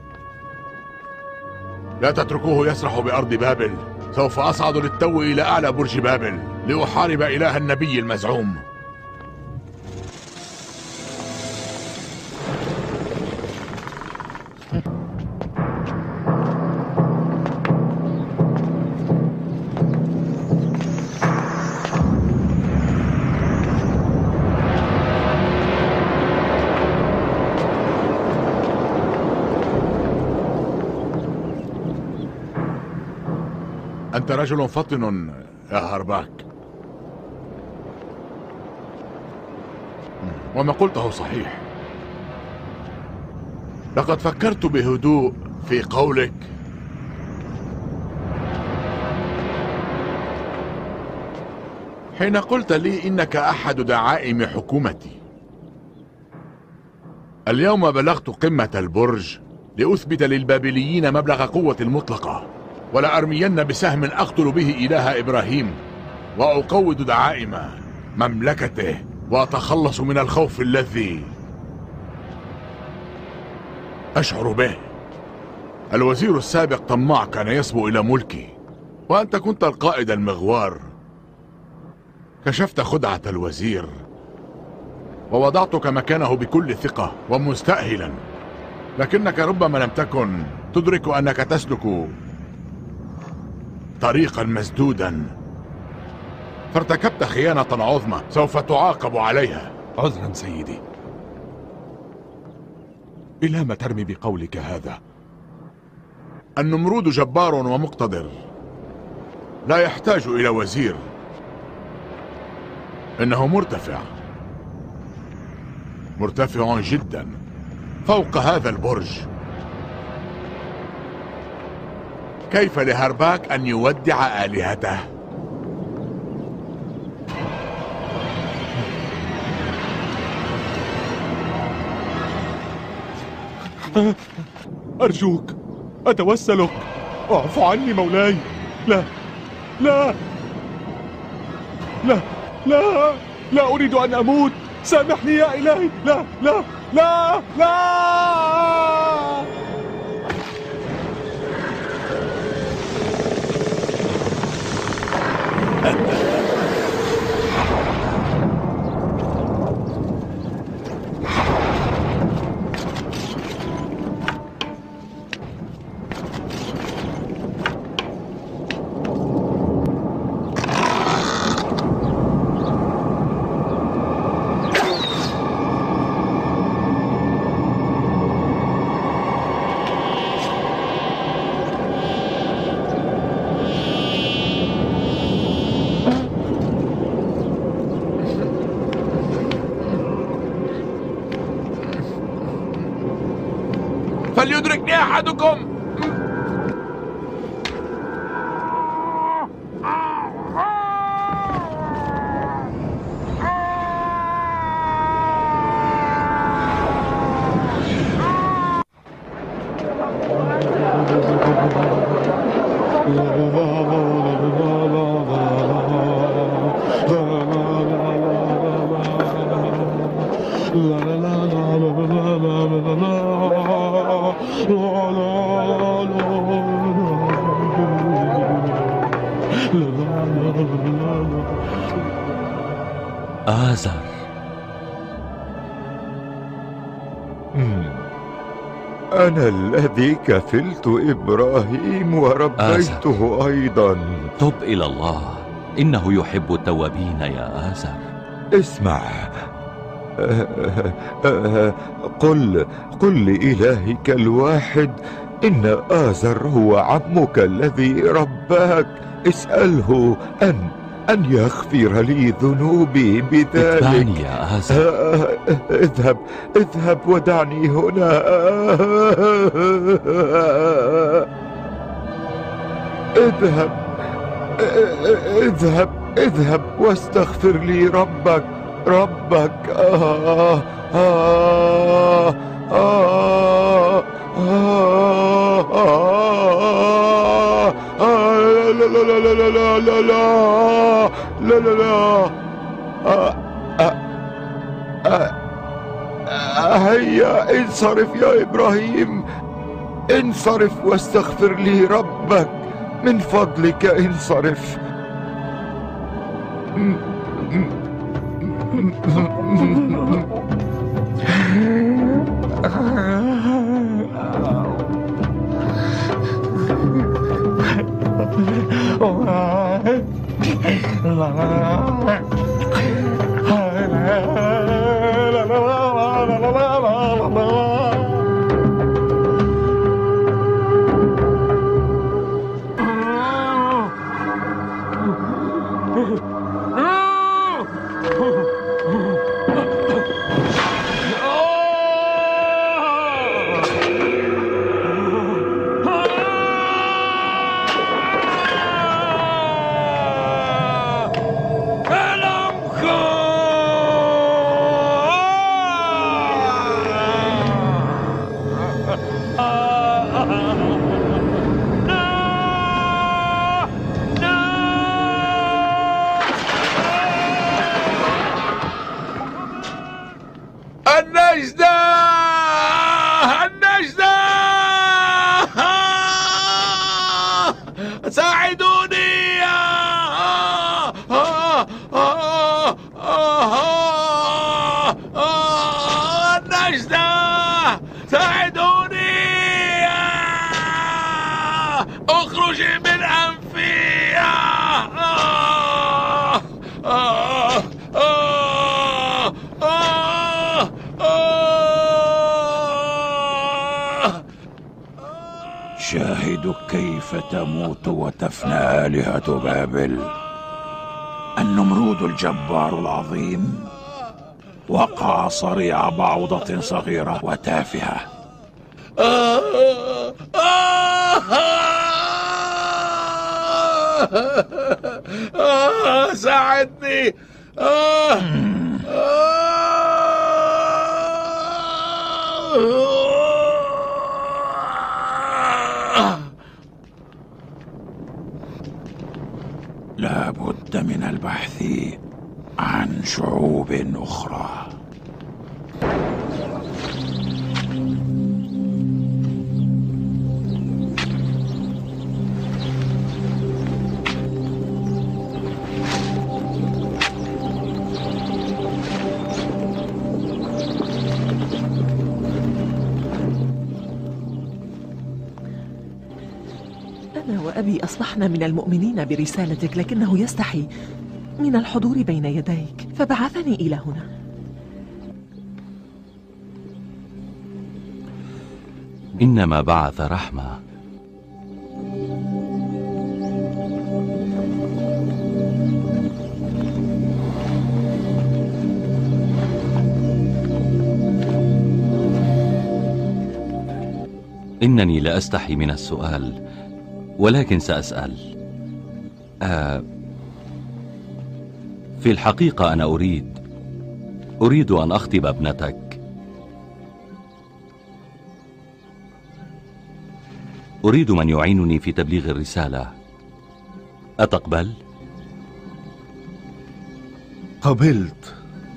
لا تتركوه يسرح بأرض بابل. سوف أصعد للتو إلى أعلى برج بابل لأحارب إله النبي المزعوم. أنت رجل فطن يا هرباك، وما قلته صحيح. لقد فكرت بهدوء في قولك حين قلت لي إنك أحد دعائم حكومتي. اليوم بلغت قمة البرج لأثبت للبابليين مبلغ قوة المطلقة، ولأرمين بسهم أقتل به إله إبراهيم، وأقوض دعائم مملكته، وأتخلص من الخوف الذي أشعر به. الوزير السابق طماع كان يسبو إلى ملكي، وأنت كنت القائد المغوار. كشفت خدعة الوزير ووضعتك مكانه بكل ثقة ومستأهلا، لكنك ربما لم تكن تدرك أنك تسلك طريقا مسدودا، فارتكبت خيانة عظمى سوف تعاقب عليها. عذرا سيدي. إلى ما ترمي بقولك هذا؟ النمرود جبار ومقتدر، لا يحتاج إلى وزير. إنه مرتفع جدا فوق هذا البرج. كيف لهرباك أن يودع آلهته؟ أرجوك، أتوسلك، اعف عني مولاي. لا لا لا لا لا أريد أن أموت، سامحني يا إلهي. لا لا لا لا. فليدركني أحدكم. آزر. أنا الذي كفلت إبراهيم وربيته أيضا. تب إلى الله، إنه يحب التوابين يا آزر. اسمع، قل لإلهك الواحد إن آزر هو عمك الذي رباك. اسأله أن يغفر لي ذنوبي بذلك. اتبعني يا آزر. اذهب ودعني هنا. اذهب واستغفر لي ربك. لا لا لا لا لا لا لا لا لا. هيا انصرف يا إبراهيم، انصرف واستغفر لي ربك، من فضلك انصرف. كيف تموت وتفنى آلهة بابل؟ النمرود الجبار العظيم وقع صريع بعوضة صغيرة وتافهة. ساعدني. لا بد من البحث عن شعوب أخرى. أنا وأبي أصبحنا من المؤمنين برسالتك، لكنه يستحي من الحضور بين يديك فبعثني إلى هنا. إنما بعث رحمة. إنني لا أستحي من السؤال، ولكن سأسأل. في الحقيقة أنا أريد أن أخطب ابنتك. أريد من يعينني في تبليغ الرسالة. أتقبل؟ قبلت.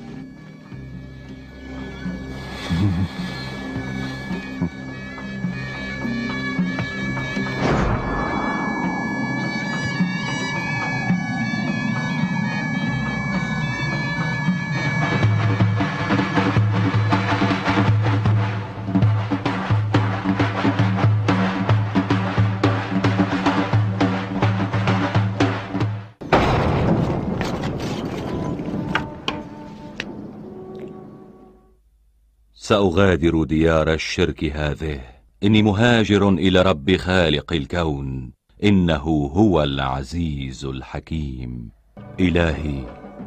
سأغادر ديار الشرك هذه. إني مهاجر إلى رب خالق الكون. إنه هو العزيز الحكيم. إلهي،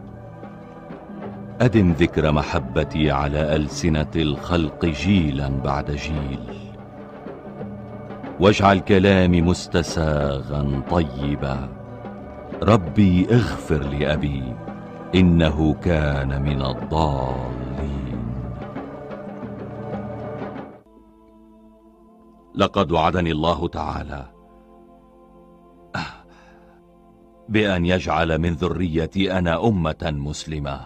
أدم ذكر محبتي على ألسنة الخلق جيلا بعد جيل، واجعل كلامي مستساغا طيبا. ربي اغفر لأبي، إنه كان من الضالين. لقد وعدني الله تعالى بأن يجعل من ذريتي أنا أمة مسلمة،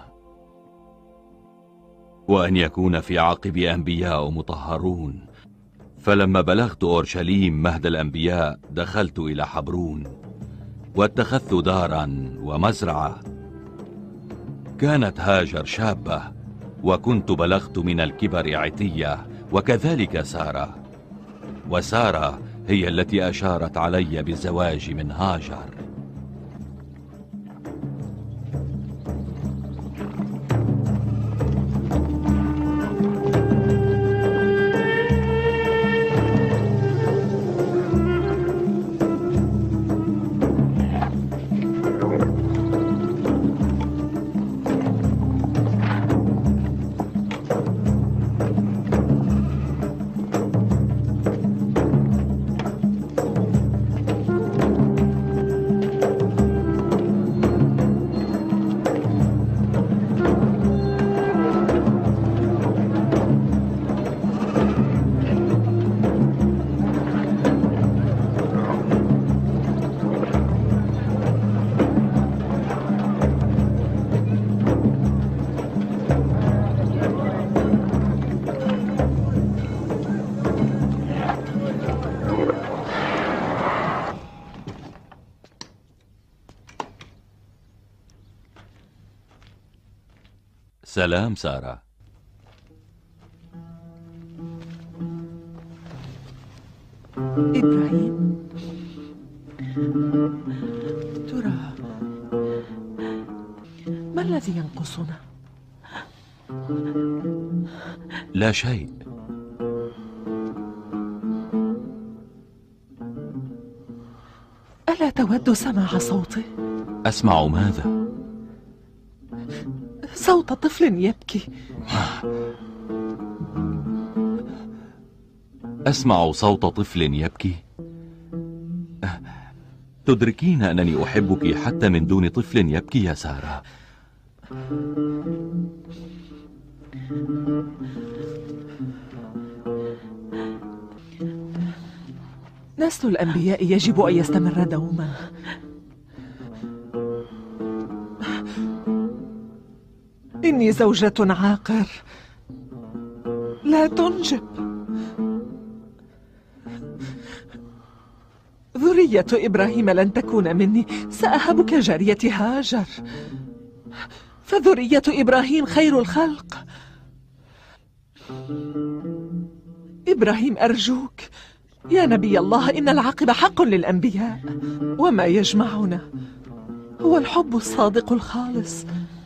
وأن يكون في عقبي أنبياء مطهرون. فلما بلغت أورشليم مهد الأنبياء دخلت إلى حبرون، واتخذت دارا ومزرعة. كانت هاجر شابة، وكنت بلغت من الكبر عتية، وكذلك سارة. وسارة هي التي أشارت علي بالزواج من هاجر. سلام سارة. إبراهيم، ترى ما الذي ينقصنا؟ لا شيء. ألا تود سماع صوته؟ أسمع ماذا؟ صوت طفل يبكي. أسمع صوت طفل يبكي؟ تدركين أنني أحبك حتى من دون طفل يبكي يا سارة. نسل الأنبياء يجب أن يستمر دوما. إني زوجة عاقر لا تنجب. ذرية إبراهيم لن تكون مني، سأهبك جارية هاجر، فذرية إبراهيم خير الخلق. إبراهيم أرجوك يا نبي الله، إن العاقبة حق للأنبياء، وما يجمعنا هو الحب الصادق الخالص،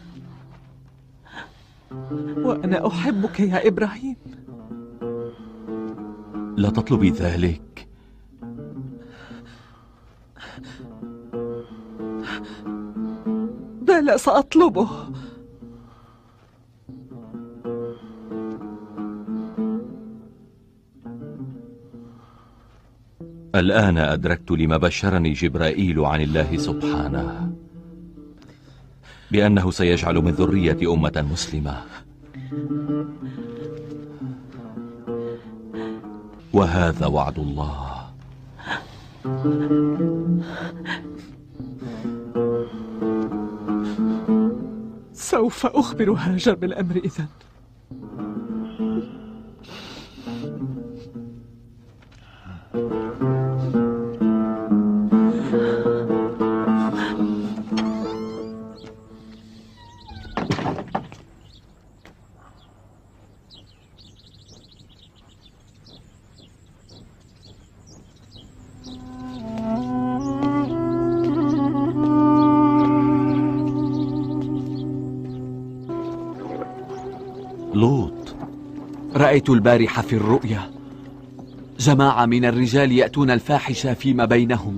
وأنا أحبك يا إبراهيم. لا تطلبي ذلك. بلى سأطلبه. الآن أدركت لما بشرني جبرائيل عن الله سبحانه، بأنه سيجعل من ذرية أمة مسلمة، وهذا وعد الله. سوف أخبر هاجر بالأمر إذن. لوط. رأيت البارحة في الرؤيا جماعة من الرجال يأتون الفاحشة فيما بينهم.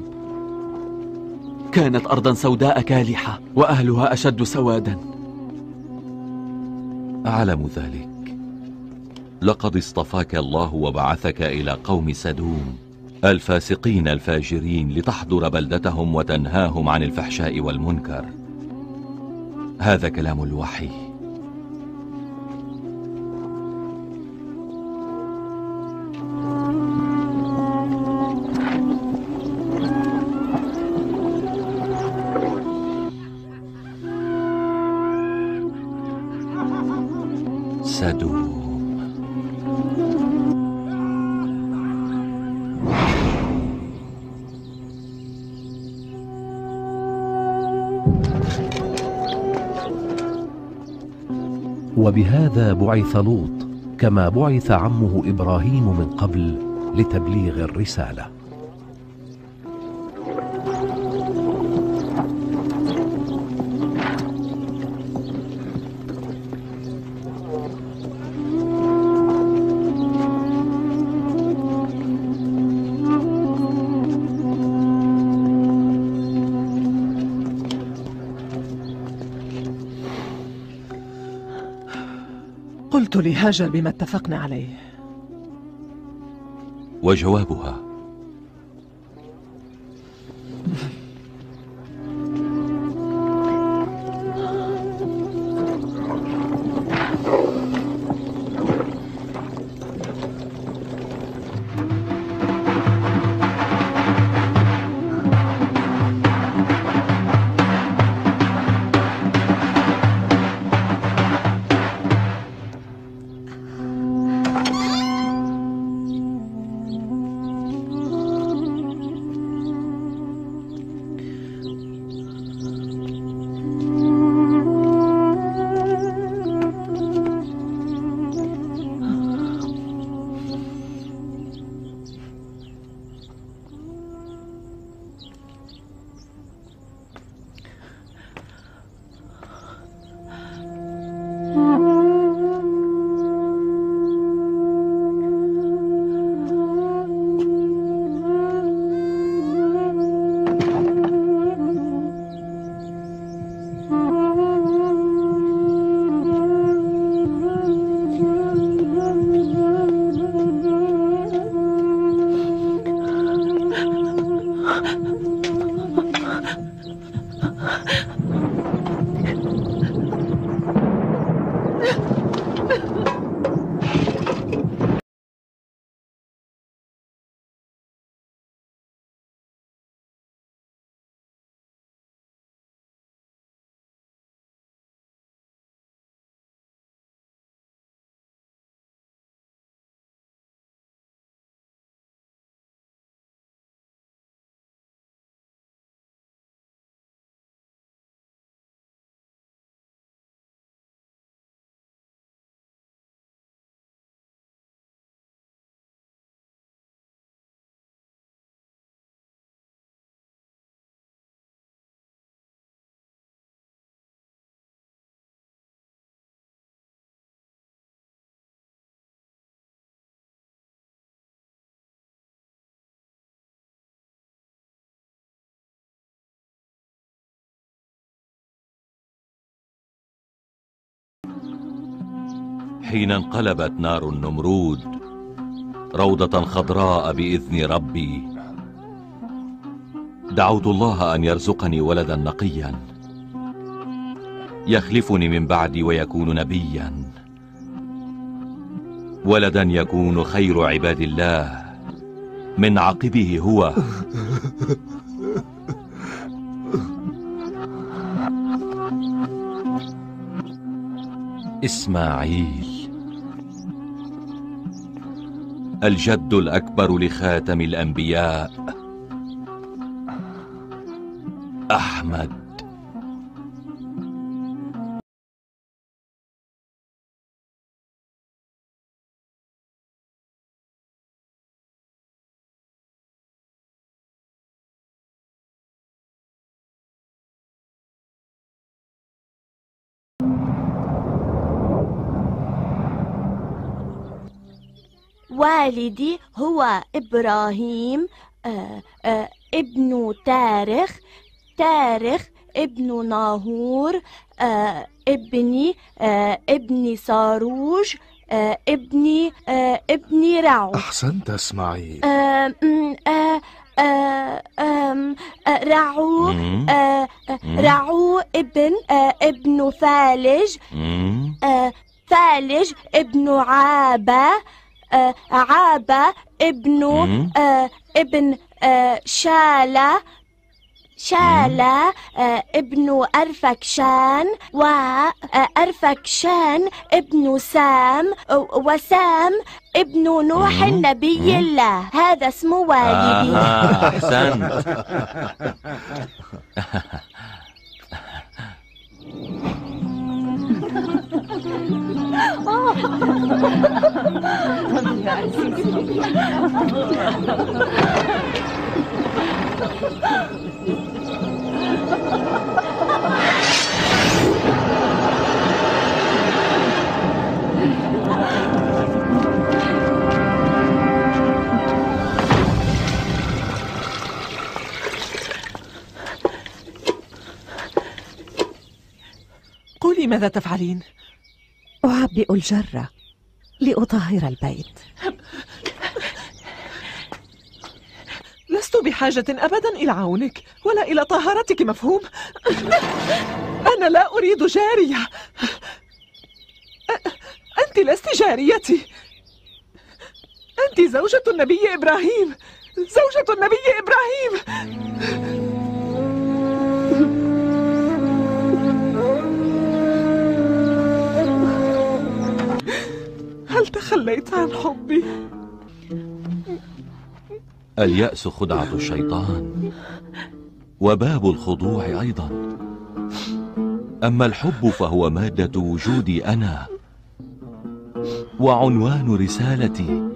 كانت أرضا سوداء كالحة وأهلها أشد سوادا. أعلم ذلك. لقد اصطفاك الله وبعثك إلى قوم سدوم الفاسقين الفاجرين لتحضر بلدتهم وتنهاهم عن الفحشاء والمنكر. هذا كلام الوحي. سدوم. وبهذا بعث لوط كما بعث عمه إبراهيم من قبل لتبليغ الرسالة. قلت لهاجر بما اتفقنا عليه. وجوابها؟ حين انقلبت نار النمرود روضة خضراء بإذن ربي، دعوت الله أن يرزقني ولدا نقيا يخلفني من بعدي ويكون نبيا، ولدا يكون خير عباد الله من عقبه هو. إسماعيل الجد الأكبر لخاتم الأنبياء أحمد. والدي هو إبراهيم ابن تارخ ابن ناهور ابني صاروج ابني رعو. أحسنت إسماعيل. رعو ابن ثالج ابن عابة ابن شالة ابن أرفكشان وأرفكشان ابن سام وسام ابن نوح نبي الله. هذا اسم والدي. أحسنت. قولي ماذا تفعلين؟ أعبئ الجرة لأطهر البيت. لست بحاجة أبدا إلى عونك ولا إلى طهارتك، مفهوم؟ أنا لا أريد جارية. أنت لست جاريتي، أنت زوجة النبي إبراهيم، زوجة النبي إبراهيم. هل تخليت عن حبي؟ اليأس خدعة الشيطان وباب الخضوع أيضا، أما الحب فهو مادة وجودي أنا وعنوان رسالتي.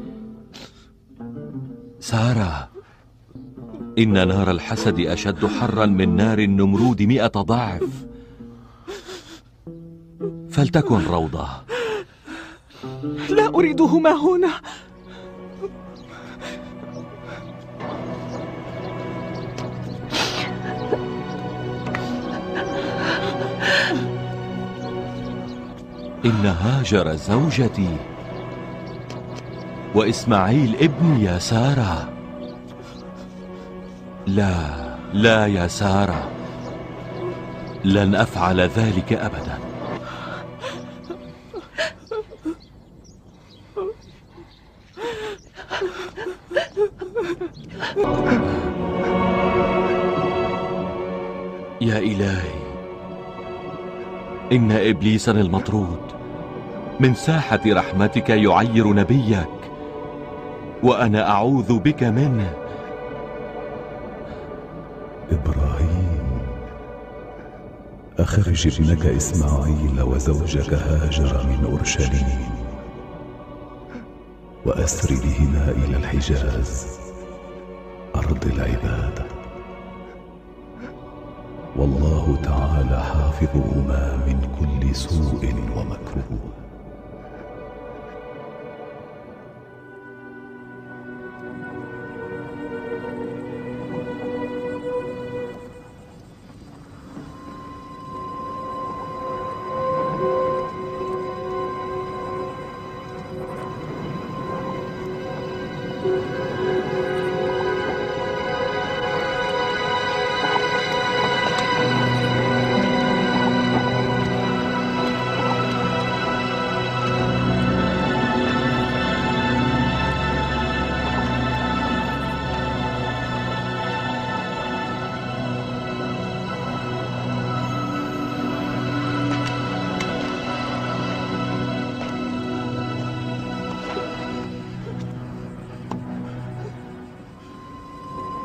سارة، إن نار الحسد أشد حرا من نار النمرود 100 ضعف، فلتكن روضة. لا أريدهما هنا. إن هاجر زوجتي وإسماعيل ابني يا سارة. لا يا سارة، لن أفعل ذلك أبدا. يا إلهي، إن إبليسا المطرود من ساحة رحمتك يعير نبيك، وأنا أعوذ بك منه. إبراهيم، أخرج ابنك إسماعيل وزوجك هاجر من أورشليم وأسر بهما إلى الحجاز أرض العبادة، والله تعالى حافظهما من كل سوء ومكروه.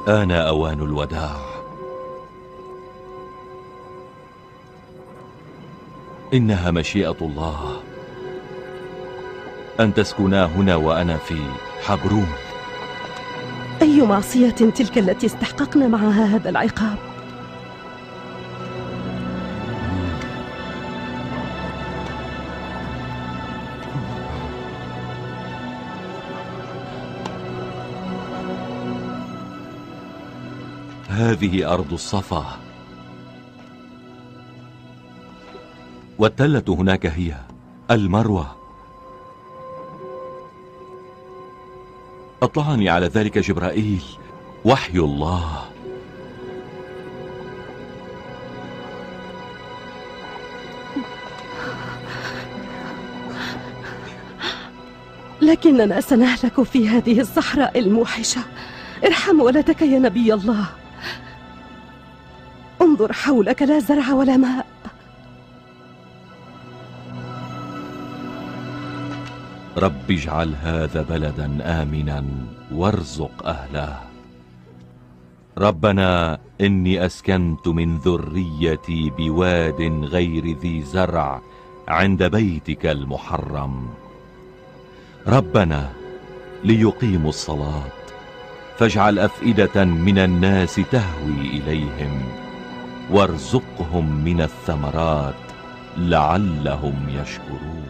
آن أوان الوداع. إنها مشيئة الله أن تسكنا هنا وأنا في حبرون. أي معصية تلك التي استحققنا معها هذا العقاب؟ هذه أرض الصفا، والتلة هناك هي المروة. أطلعني على ذلك جبرائيل، وحي الله. لكننا سنهلك في هذه الصحراء الموحشة. ارحم ولدك يا نبي الله. انظر حولك، لا زرع ولا ماء. رب اجعل هذا بلدا آمنا وارزق أهله. ربنا إني أسكنت من ذريتي بواد غير ذي زرع عند بيتك المحرم. ربنا ليقيموا الصلاة فاجعل أفئدة من الناس تهوي إليهم وارزقهم من الثمرات لعلهم يشكرون.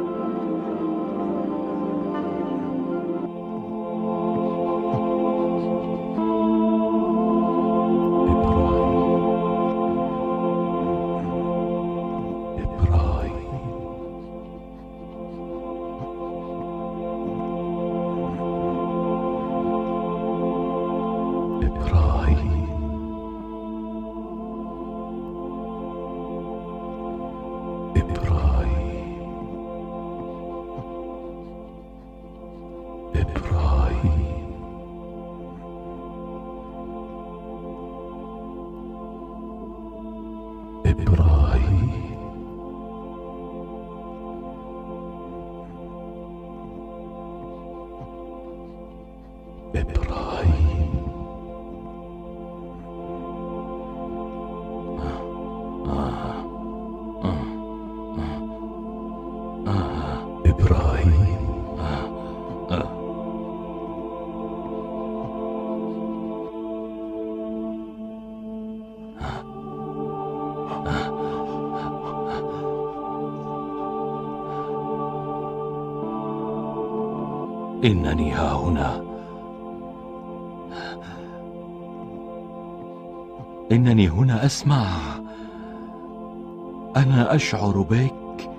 إنني ها هنا. إنني هنا أسمع. أنا أشعر بك.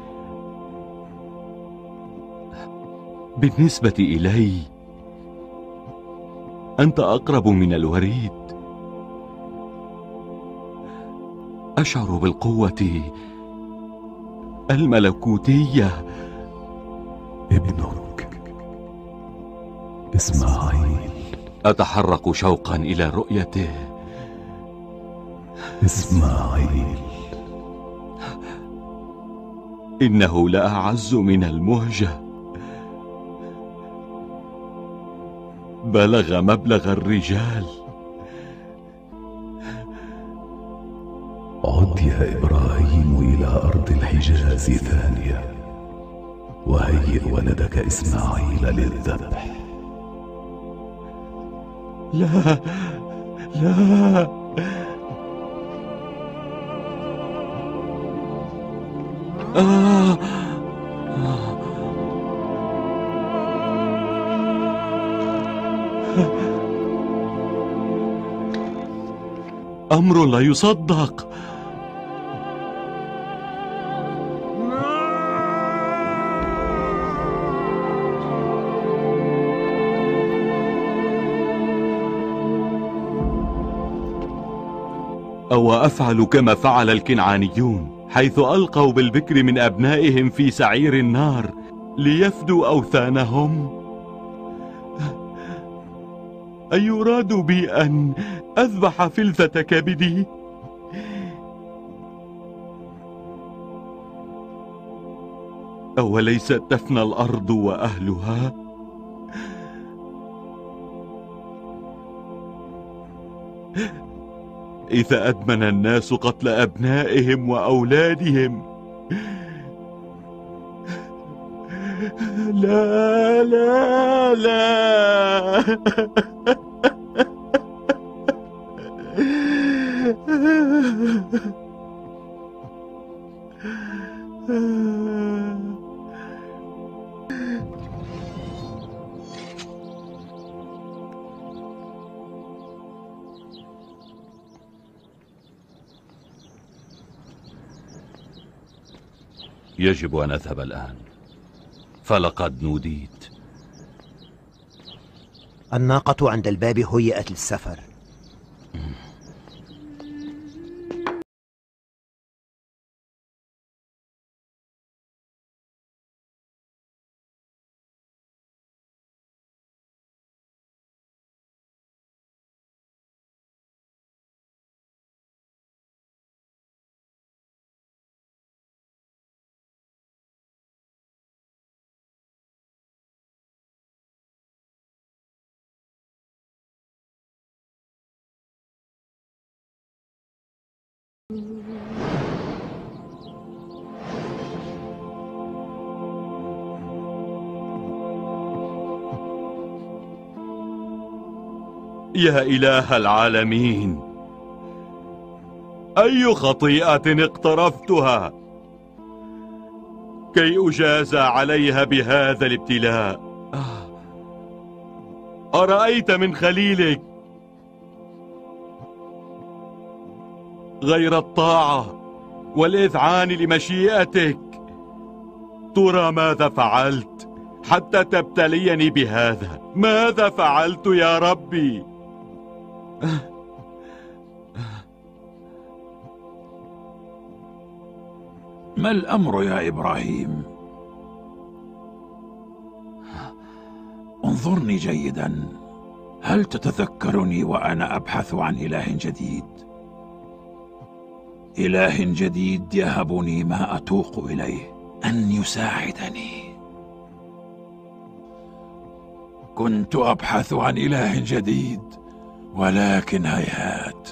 بالنسبة إلي أنت أقرب من الوريد. أشعر بالقوة الملكوتية. ابنك إسماعيل. أتحرك شوقا إلى رؤيته. إسماعيل. إنه لأعز من المهجة. بلغ مبلغ الرجال. عد يا إبراهيم إلى أرض الحجاز ثانية، وهيئ ولدك إسماعيل للذبح. لا لا، أمر لا يصدق. أو أفعل كما فعل الكنعانيون حيث ألقوا بالبكر من أبنائهم في سعير النار ليفدوا أوثانهم؟ أيراد بي أن أذبح فلذة كبدي؟ أوليست تفنى الأرض وأهلها؟ إذا أدمن الناس قتل أبنائهم وأولادهم. لا لا لا. يجب أن أذهب الآن، فلقد نوديت. الناقة عند الباب هيئت للسفر. يا إله العالمين، أي خطيئة اقترفتها كي أجازى عليها بهذا الابتلاء؟ أرأيت من خليلك غير الطاعة والإذعان لمشيئتك؟ ترى ماذا فعلت حتى تبتليني بهذا؟ ماذا فعلت يا ربي؟ ما الأمر يا إبراهيم؟ انظرني جيدا، هل تتذكرني وأنا أبحث عن إله جديد؟ إله جديد يهبني ما أتوق إليه، أن يساعدني. كنت أبحث عن إله جديد، ولكن هيهات.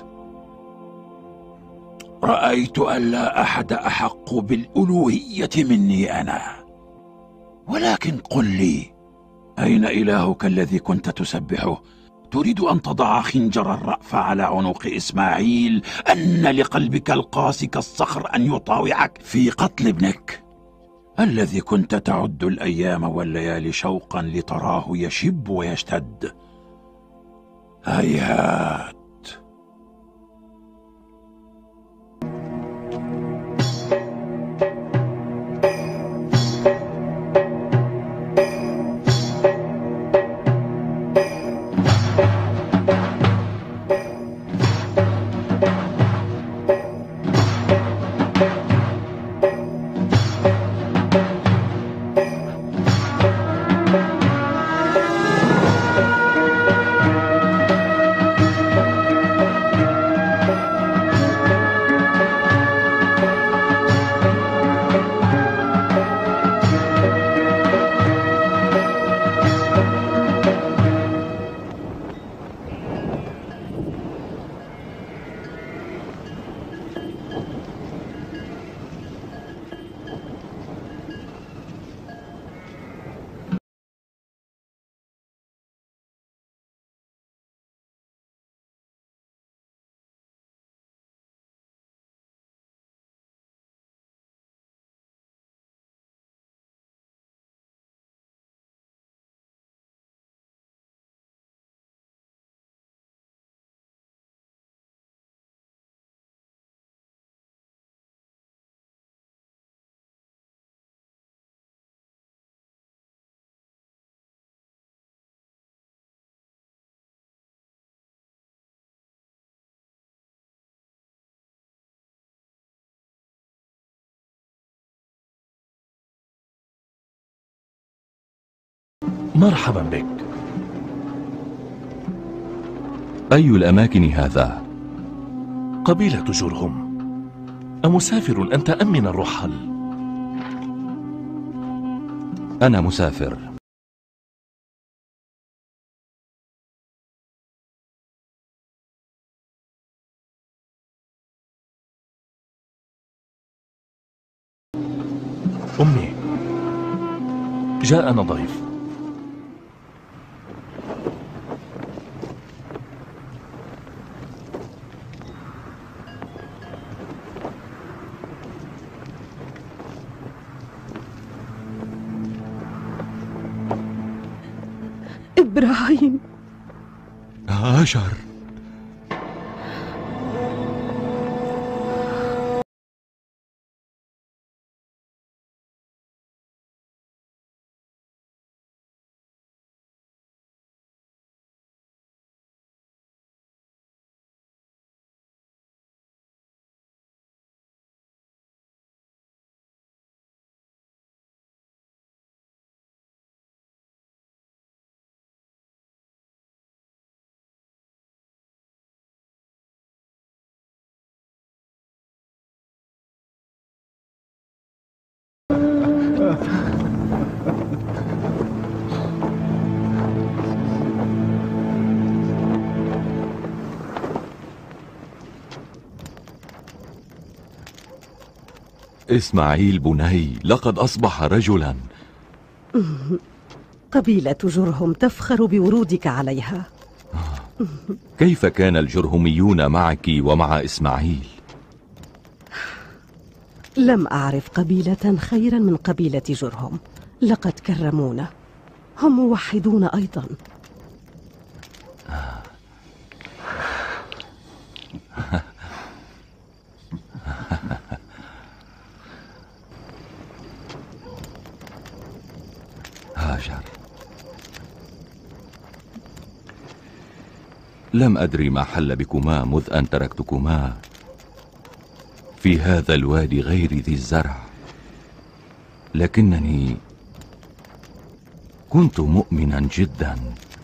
رأيت أن لا أحد أحق بالألوهية مني أنا. ولكن قل لي، أين إلهك الذي كنت تسبحه؟ تريد أن تضع خنجر الرأف على عنق إسماعيل؟ أن لقلبك القاسي كالصخر أن يطاوعك في قتل ابنك الذي كنت تعد الأيام والليالي شوقا لتراه يشب ويشتد؟ هيهات. مرحبا بك. أي الأماكن هذا؟ قبيلة جرهم. أمسافر أنت أم من الرحل؟ أنا مسافر. أمي، جاءنا ضيف. إبراهيم. هاجر. إسماعيل بني، لقد أصبح رجلا. قبيلة جرهم تفخر بورودك عليها. كيف كان الجرهميون معك ومع إسماعيل؟ لم أعرف قبيلة خيرا من قبيلة جرهم، لقد كرمونا، هم موحدون أيضا. هاجر، لم أدري ما حل بكما مذ أن تركتكما في هذا الوادي غير ذي الزرع، لكنني كنت مؤمنا جدا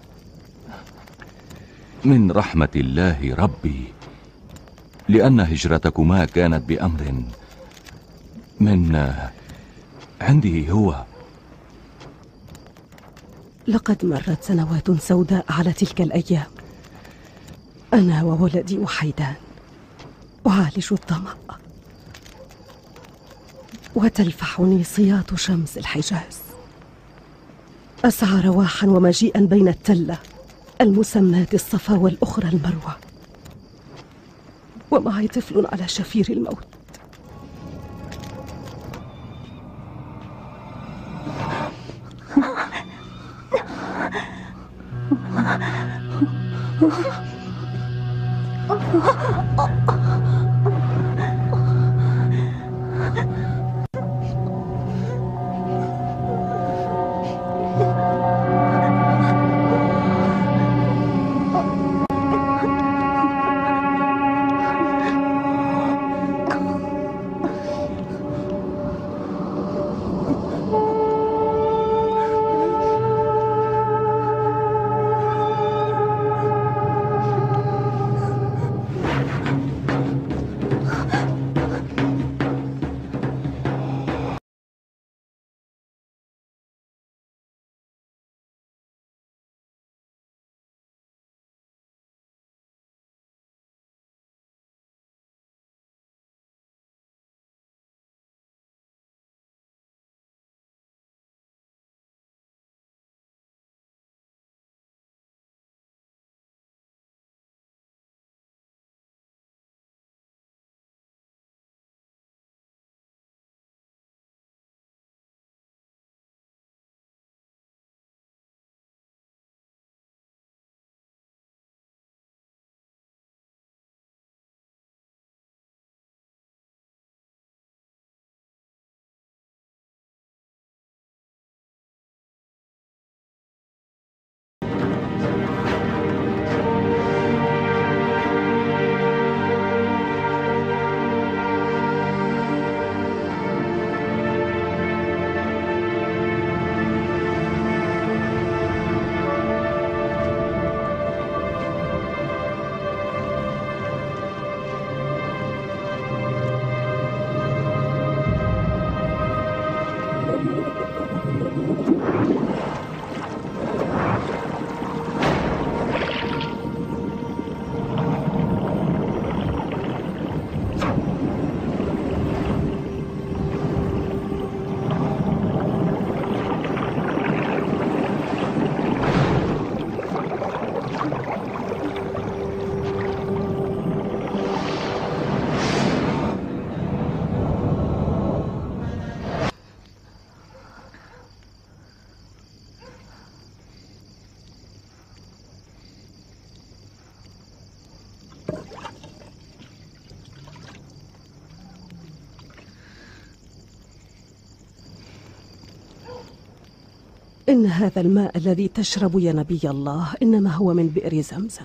من رحمة الله ربي، لأن هجرتكما كانت بأمر من عندي هو. لقد مرت سنوات سوداء على تلك الأيام، أنا وولدي وحيدان أعالج الظمأ، وتلفحني صياط شمس الحجاز، أسعى رواحا ومجيئا بين التلة المسماة الصفا والأخرى المروة، ومعي طفل على شفير الموت. إن هذا الماء الذي تشرب يا نبي الله إنما هو من بئر زمزم.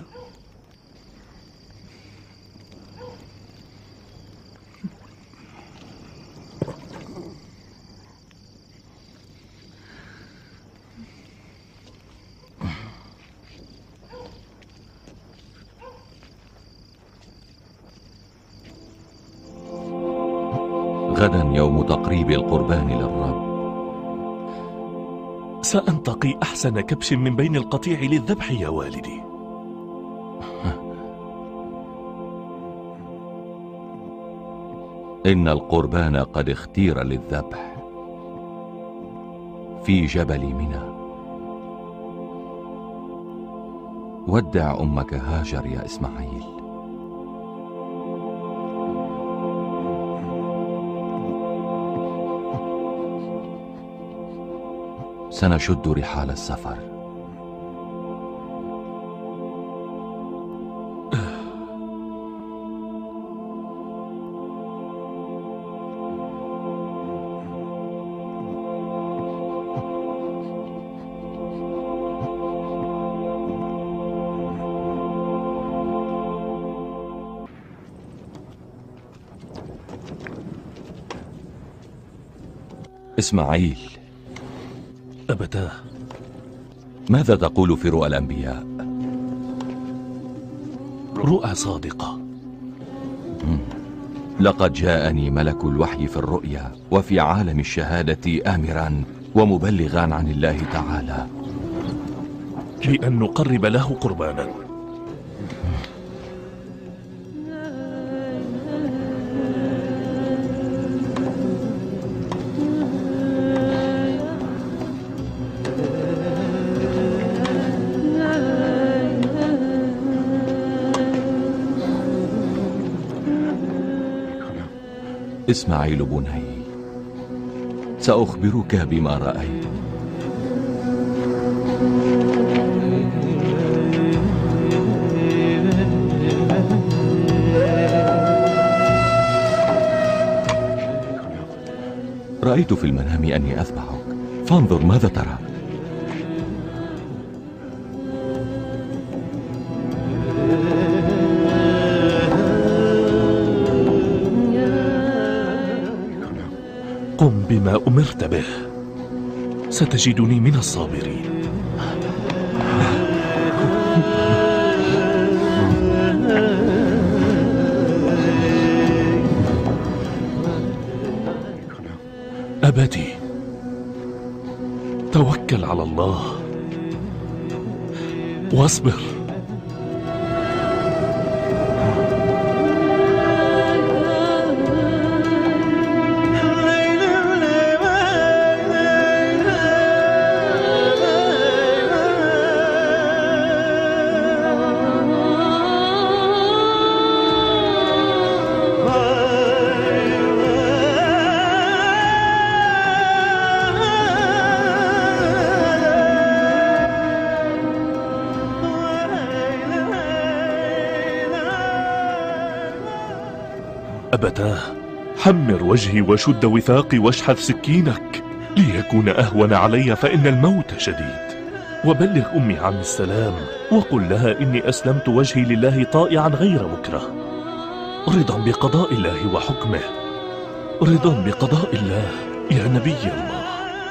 غدا يوم تقريب القربان للرب. سأنتقي أحسن كبش من بين القطيع للذبح يا والدي. إن القربان قد اختير للذبح في جبل منى. ودع أمك هاجر يا إسماعيل. سنشد رحال السفر. إسماعيل، أبتاه، ماذا تقول في رؤى الأنبياء؟ رؤى صادقة. لقد جاءني ملك الوحي في الرؤيا وفي عالم الشهادة آمرا ومبلغا عن الله تعالى بأن نقرب له قربانا. إسماعيل بني، سأخبرك بما رأيت. رأيت في المنام أني أذبحك، فانظر ماذا ترى. قم بما أمرت به، ستجدني من الصابرين. أبتي، توكل على الله واصبر. أبتاه، حمر وجهي وشد وثاقي واشحذ سكينك ليكون أهون علي، فإن الموت شديد. وبلغ أمي عن السلام وقل لها إني أسلمت وجهي لله طائعا غير مكره، رضا بقضاء الله وحكمه، رضا بقضاء الله يا نبي الله.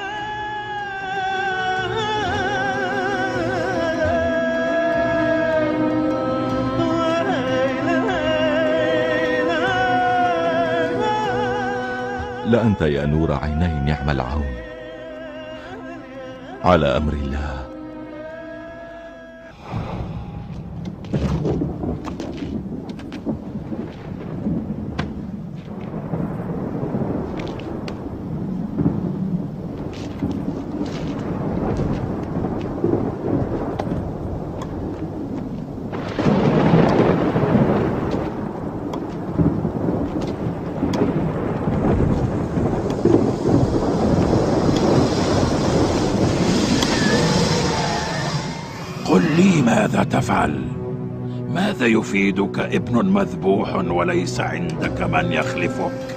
لأنت يا نور عيني نعم العون على أمر الله. قل لي ماذا تفعل؟ ماذا يفيدك ابن مذبوح وليس عندك من يخلفك؟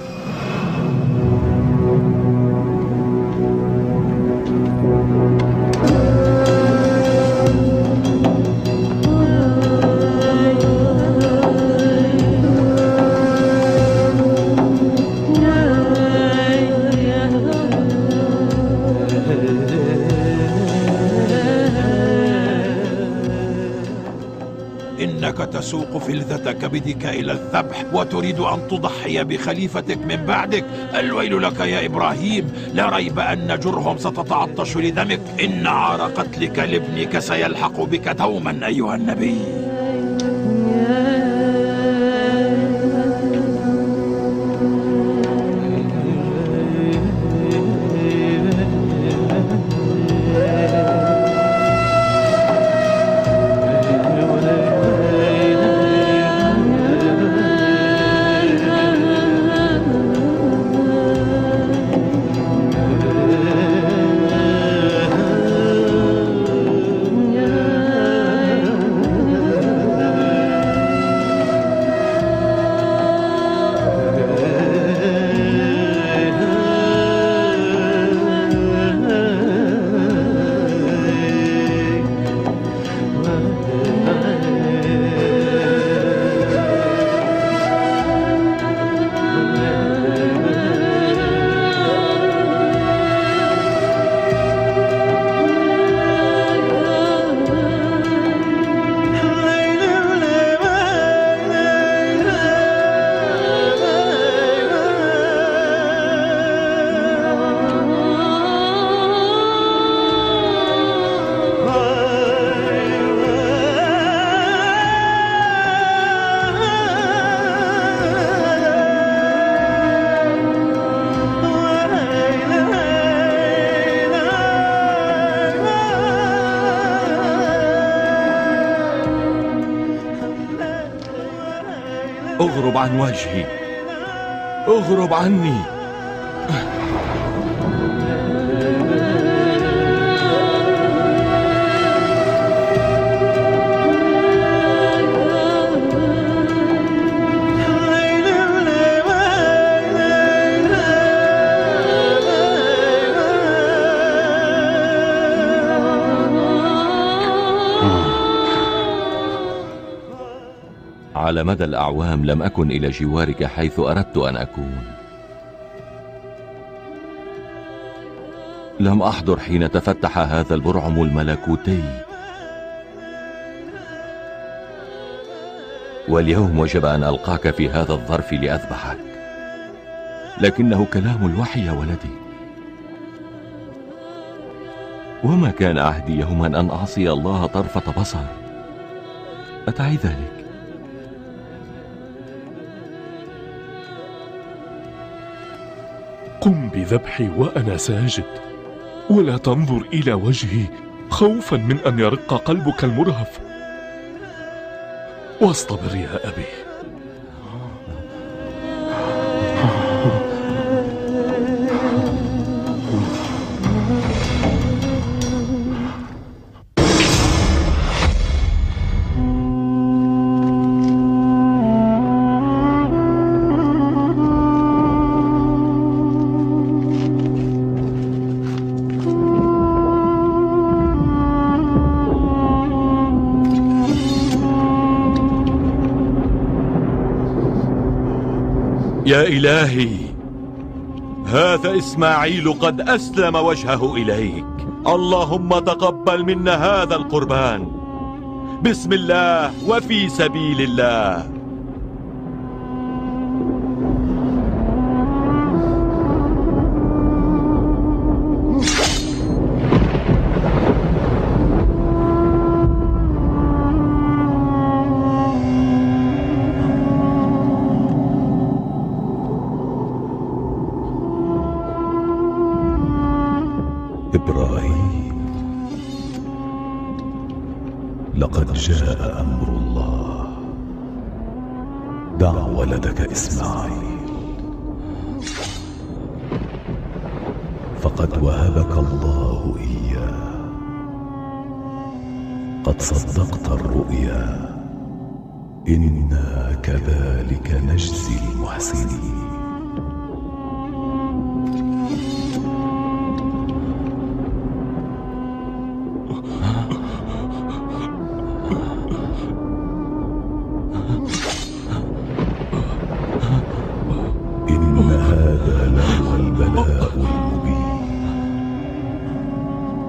تسوق فلذة كبدك إلى الذبح وتريد أن تضحي بخليفتك من بعدك. الويل لك يا إبراهيم، لا ريب أن جرهم ستتعطش لدمك. إن عار قتلك لابنك سيلحق بك دوما أيها النبي. اغرب عن وجهي، اغرب عني. على مدى الأعوام لم أكن إلى جوارك حيث أردت أن أكون. لم أحضر حين تفتح هذا البرعم الملكوتي، واليوم وجب أن ألقاك في هذا الظرف لأذبحك، لكنه كلام الوحي يا ولدي، وما كان عهدي يوما أن أعصي الله طرفة بصر. أتعي ذلك؟ قم بذبحي وأنا ساجد، ولا تنظر إلى وجهي خوفا من أن يرق قلبك المرهف. واصطبر يا أبي. يا إلهي، هذا إسماعيل قد أسلم وجهه إليك. اللهم تقبل منا هذا القربان بسم الله وفي سبيل الله. إبراهيم، لقد جاء أمر الله. دع ولدك إسماعيل، فقد وهبك الله إياه. قد صدقت الرؤيا، إنا كذلك نجزي المحسنين. إن هذا لهو البلاء المبين،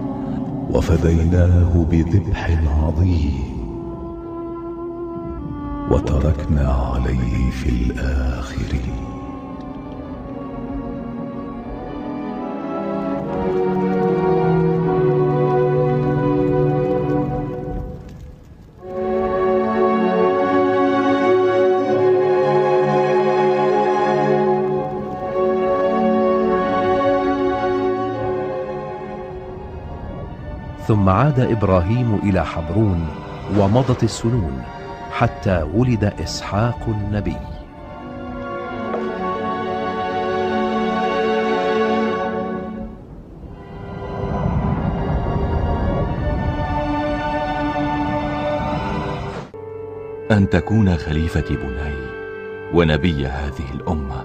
وفديناه بذبح عظيم. وتركنا عليه في الآخرين. ثم عاد إبراهيم إلى حبرون ومضت السنون حتى ولد إسحاق النبي. أن تكون خليفة بني ونبي هذه الأمة.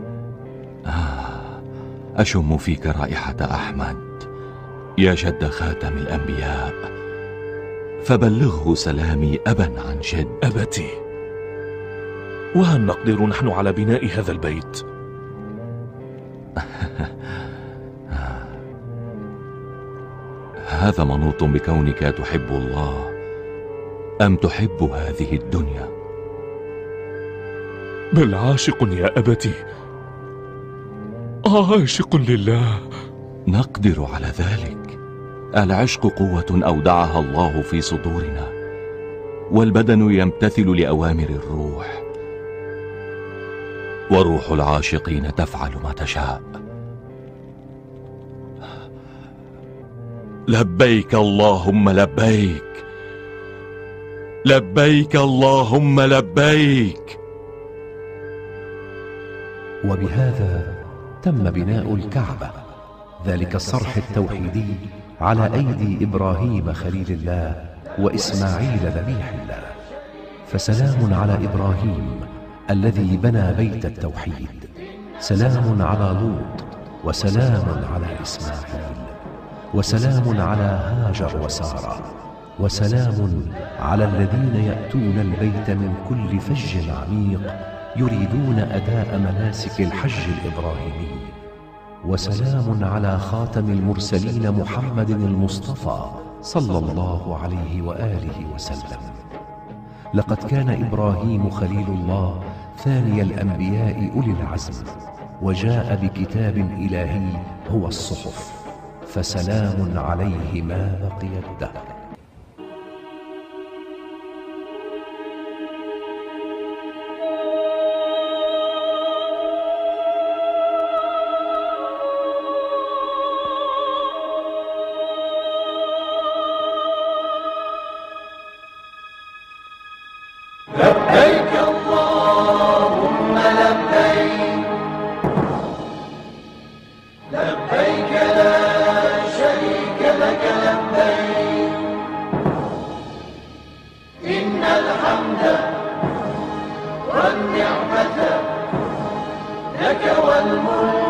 أشم فيك رائحة أحمد يا جد خاتم الأنبياء، فبلغه سلامي أبا عن جد. أبتي، وهل نقدر نحن على بناء هذا البيت؟ هذا منوط بكونك تحب الله أم تحب هذه الدنيا؟ بل عاشق يا أبتي، عاشق لله. نقدر على ذلك. العشق قوة أودعها الله في صدورنا، والبدن يمتثل لأوامر الروح، وروح العاشقين تفعل ما تشاء. لبيك اللهم لبيك، لبيك اللهم لبيك. وبهذا تم بناء الكعبة، ذلك الصرح التوحيدي على أيدي إبراهيم خليل الله وإسماعيل ذبيح الله. فسلام على إبراهيم الذي بنى بيت التوحيد، سلام على لوط، وسلام على إسماعيل، وسلام على هاجر وسارة، وسلام على الذين يأتون البيت من كل فج عميق يريدون أداء مناسك الحج الإبراهيمي، وسلام على خاتم المرسلين محمد المصطفى صلى الله عليه وآله وسلم. لقد كان إبراهيم خليل الله ثاني الأنبياء أولي العزم، وجاء بكتاب إلهي هو الصحف، فسلام عليه ما بقي الدهر. لبيك اللهم لبيك، لبيك لا شريك لك لبيك، إن الحمد والنعمة لك والملك